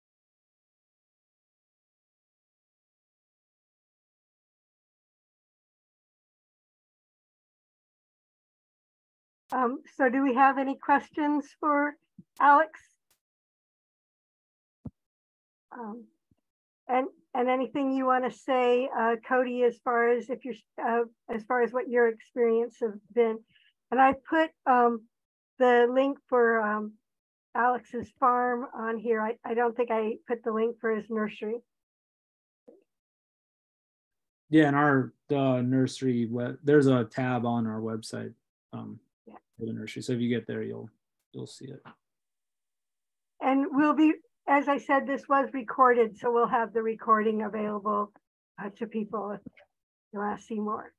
Um, so do we have any questions for Alex? Um, and and anything you want to say, uh, Cody, as far as if you're uh, as far as what your experience has been. And I put um, the link for um, Alex's farm on here. I, I don't think I put the link for his nursery. Yeah, and our the nursery web, there's a tab on our website um, yeah. for the nursery. So if you get there, you'll you'll see it. And we'll be, as I said, this was recorded, so we'll have the recording available uh, to people if you want to see more.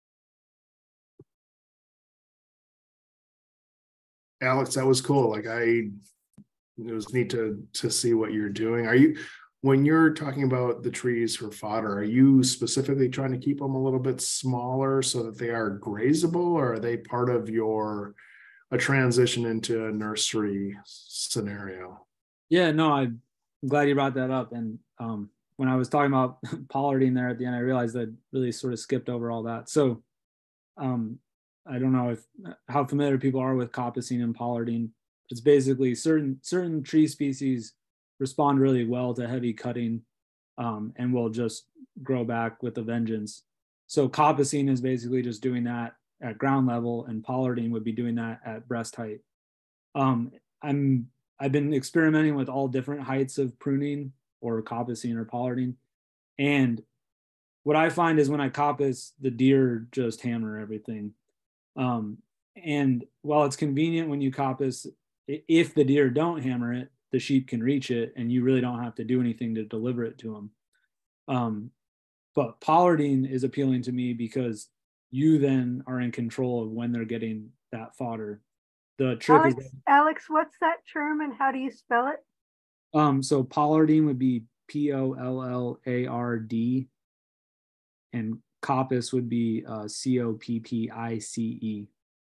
Alex, that was cool. Like I, it was neat to to see what you're doing. Are you, when you're talking about the trees for fodder, are you specifically trying to keep them a little bit smaller so that they are grazable, or are they part of your a transition into a nursery scenario? Yeah, no, I'm glad you brought that up. And um, when I was talking about pollarding there at the end, I realized I really sort of skipped over all that. So um, I don't know if how familiar people are with coppicing and pollarding. It's basically certain certain tree species respond really well to heavy cutting um, and will just grow back with a vengeance. So coppicing is basically just doing that at ground level, and pollarding would be doing that at breast height. Um, I'm I've been experimenting with all different heights of pruning or coppicing or pollarding, and what I find is when I coppice, the deer just hammer everything. Um, and while it's convenient when you coppice, if the deer don't hammer it, the sheep can reach it, and you really don't have to do anything to deliver it to them. Um, but pollarding is appealing to me because you then are in control of when they're getting that fodder. The trick Alex, is that, Alex, what's that term and how do you spell it? um, so pollarding would be P O L L A R D, and coppice would be uh, C O P P I C E.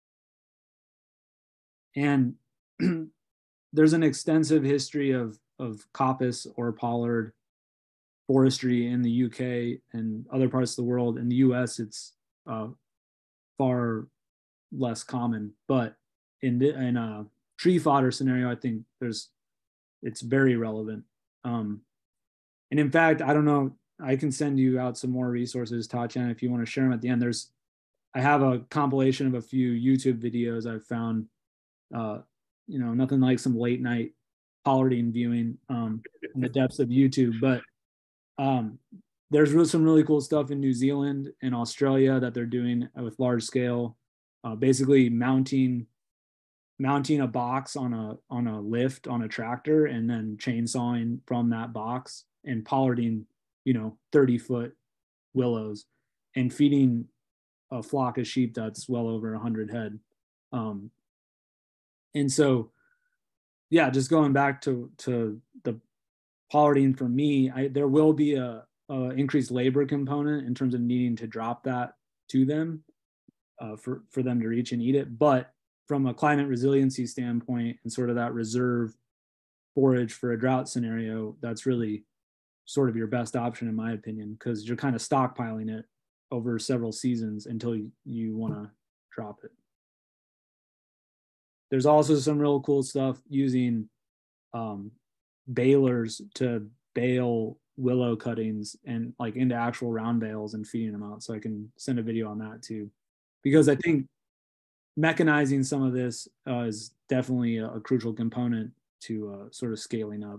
And there's an extensive history of, of coppice or pollard forestry in the U K and other parts of the world. In the U S, it's uh, far less common, but in, the, in a tree fodder scenario, I think there's it's very relevant. Um, and in fact, I don't know, I can send you out some more resources, Tatiana, if you want to share them at the end. There's, I have a compilation of a few YouTube videos I've found, uh, you know, nothing like some late night pollarding viewing um, in the depths of YouTube, but um, there's really, some really cool stuff in New Zealand and Australia that they're doing with large scale, uh, basically mounting mounting a box on a on a lift on a tractor and then chainsawing from that box and pollarding, you know, thirty foot willows and feeding a flock of sheep that's well over one hundred head. Um, and so, yeah, just going back to to the pollarding for me, I, there will be a, a increased labor component in terms of needing to drop that to them uh, for for them to reach and eat it. But from a climate resiliency standpoint and sort of that reserve forage for a drought scenario, that's really sort of your best option, in my opinion, because you're kind of stockpiling it over several seasons until you, you want to drop it. There's also some real cool stuff using um, balers to bale willow cuttings and like into actual round bales and feeding them out. So I can send a video on that too, because I think mechanizing some of this uh, is definitely a, a crucial component to uh, sort of scaling up.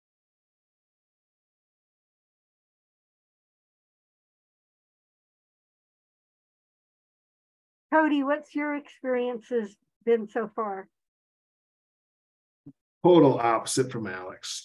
Cody, what's your experiences been so far? Total opposite from Alex.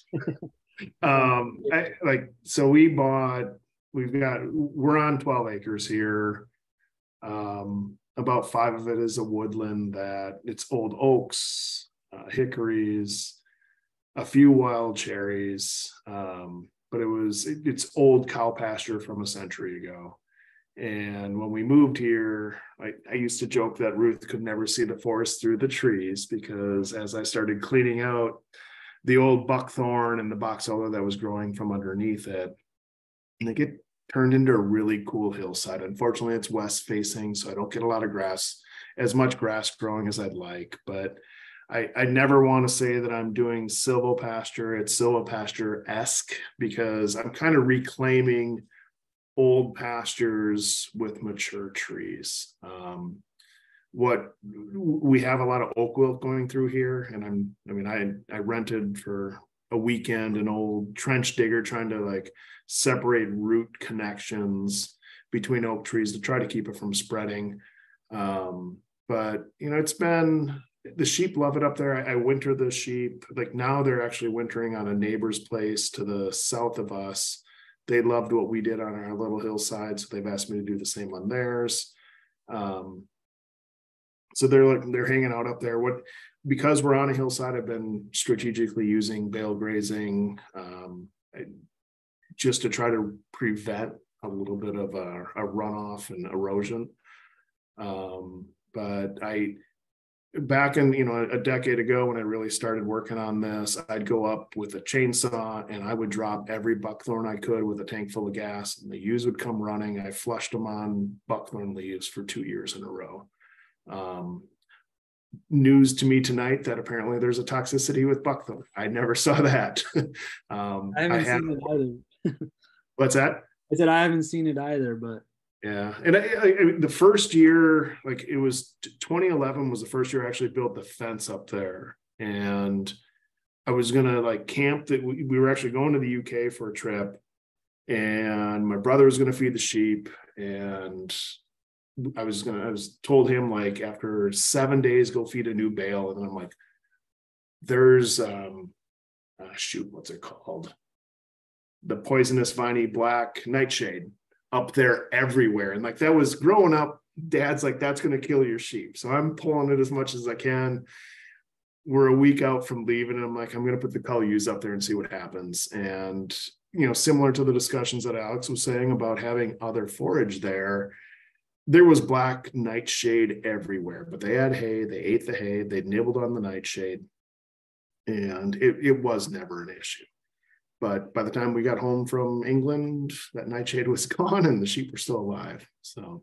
um, I, like, so we bought, we've got, we're on twelve acres here. Um, about five of it is a woodland that it's old oaks, uh, hickories, a few wild cherries. Um, but it was, it, it's old cow pasture from a century ago. And when we moved here, I, I used to joke that Ruth could never see the forest through the trees, because as I started cleaning out the old buckthorn and the box elder that was growing from underneath it, and it get turned into a really cool hillside. Unfortunately, it's west facing, so I don't get a lot of grass, as much grass growing as I'd like. But I, I never want to say that I'm doing silvopasture. It's silvopasture-esque, because I'm kind of reclaiming old pastures with mature trees. Um, what we have a lot of oak wilt going through here, and I'm, I mean, I I rented for a weekend an old trench digger trying to like separate root connections between oak trees to try to keep it from spreading. Um, but you know, it's been, the sheep love it up there. I, I winter the sheep. Like now they're actually wintering on a neighbor's place to the south of us. They loved what we did on our little hillside, so they've asked me to do the same on theirs. Um, so they're like they're hanging out up there. What, because we're on a hillside, I've been strategically using bale grazing, um, I, just to try to prevent a little bit of a, a runoff and erosion. Um, but I. Back in, you know, a decade ago when I really started working on this, I'd go up with a chainsaw and I would drop every buckthorn I could with a tank full of gas, and the ewes would come running. I flushed them on buckthorn leaves for two years in a row. Um, news to me tonight that apparently there's a toxicity with buckthorn. I never saw that. um, I haven't I have, seen it either. What's that? I said I haven't seen it either, but yeah. And I, I, I, the first year, like it was twenty eleven was the first year I actually built the fence up there. And I was going to like camp that we, we were actually going to the U K for a trip, and my brother was going to feed the sheep. And I was going to, I was told him like after seven days, go feed a new bale. And I'm like, there's, um, uh, shoot, what's it called? The poisonous viney black nightshade up there everywhere. And like that was growing up, dad's like, that's going to kill your sheep. So I'm pulling it as much as I can. We're a week out from leaving, and I'm like, I'm going to put the cull ewes up there and see what happens. And, you know, similar to the discussions that Alex was saying about having other forage there, there was black nightshade everywhere, but they had hay, they ate the hay, they nibbled on the nightshade, and it, it was never an issue. But by the time we got home from England, that nightshade was gone and the sheep were still alive. So,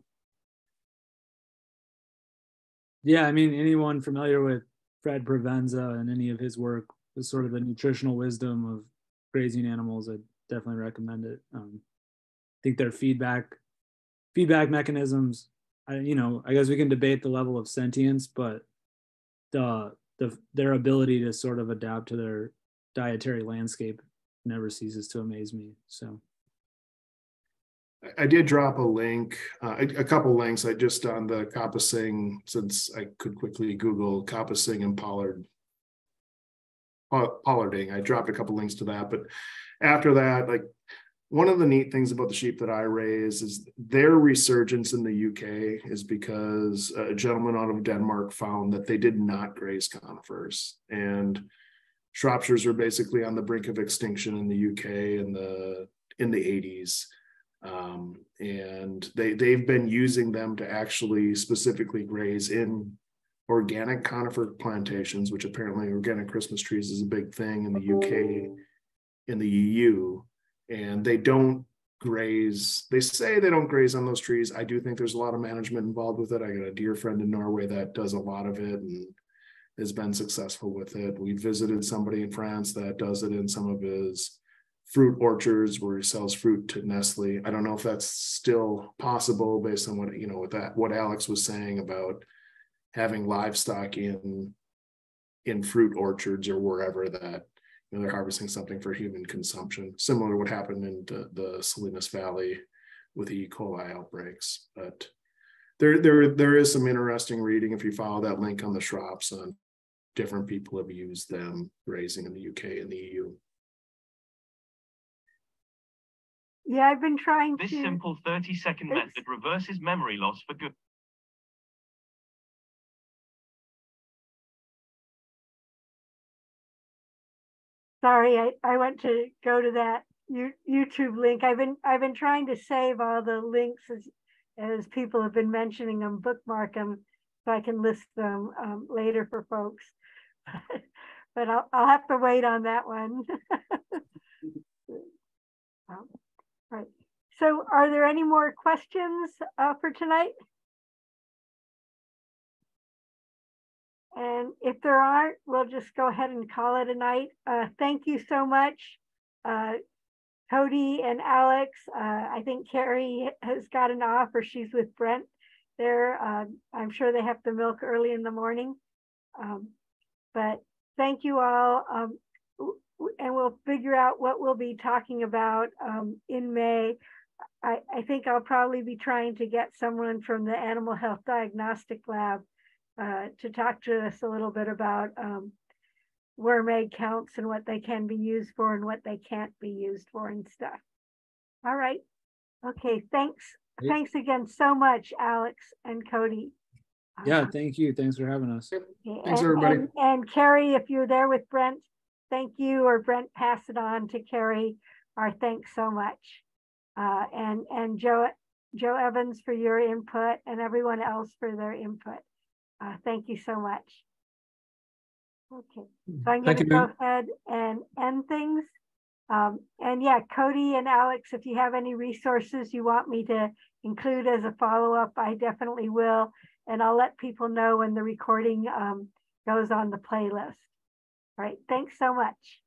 yeah, I mean, anyone familiar with Fred Provenza and any of his work with sort of the nutritional wisdom of grazing animals, I definitely recommend it. Um, I think their feedback feedback mechanisms, I, you know, I guess we can debate the level of sentience, but the the their ability to sort of adapt to their dietary landscape never ceases to amaze me. So I did drop a link, uh, a, a couple links. I just on the coppicing, since I could quickly Google coppicing and pollard pollarding. I dropped a couple links to that. But after that, like one of the neat things about the sheep that I raise is their resurgence in the U K is because a gentleman out of Denmark found that they did not graze conifers, and Shropshires were basically on the brink of extinction in the U K in the in the eighties. Um, and they, they've been using them to actually specifically graze in organic conifer plantations, which apparently organic Christmas trees is a big thing in the U K, in the E U, and they don't graze. They say they don't graze on those trees. I do think there's a lot of management involved with it. I got a dear friend in Norway that does a lot of it and has been successful with it. We visited somebody in France that does it in some of his fruit orchards where he sells fruit to Nestle. I don't know if that's still possible based on what, you know, with that, what Alex was saying about having livestock in, in fruit orchards or wherever that, you know, they're harvesting something for human consumption, similar to what happened in the, the Salinas Valley with the E. coli outbreaks. But there, there, there is some interesting reading if you follow that link on the Schrops on different people have used them grazing in the U K and the E U. Yeah, I've been trying This to. simple thirty second It's- method reverses memory loss for good. Sorry, I, I went to go to that you, YouTube link. I've been I've been trying to save all the links as as people have been mentioning them, bookmark them so I can list them um, later for folks. But I'll I'll have to wait on that one. um, right. So, are there any more questions uh, for tonight? And if there aren't, we'll just go ahead and call it a night. Uh, thank you so much, uh, Cody and Alex. Uh, I think Carrie has gotten off, or she's with Brent there. Uh, I'm sure they have to milk early in the morning. Um, but thank you all. Um, and we'll figure out what we'll be talking about um, in May. I, I think I'll probably be trying to get someone from the Animal Health Diagnostic Lab Uh, to talk to us a little bit about um, worm egg counts and what they can be used for and what they can't be used for and stuff. All right. Okay. Thanks. Great. Thanks again so much, Alex and Cody. Yeah, Uh, thank you. Thanks for having us. Thanks, and, everybody. And, and Carrie, if you're there with Brent, thank you, or Brent, pass it on to Carrie. Our thanks so much. Uh, and and Joe, Joe Evans for your input and everyone else for their input. Uh, thank you so much. Okay, so I'm going to go ahead and end things. Um, and yeah, Cody and Alex, if you have any resources you want me to include as a follow-up, I definitely will. And I'll let people know when the recording um, goes on the playlist. All right, thanks so much.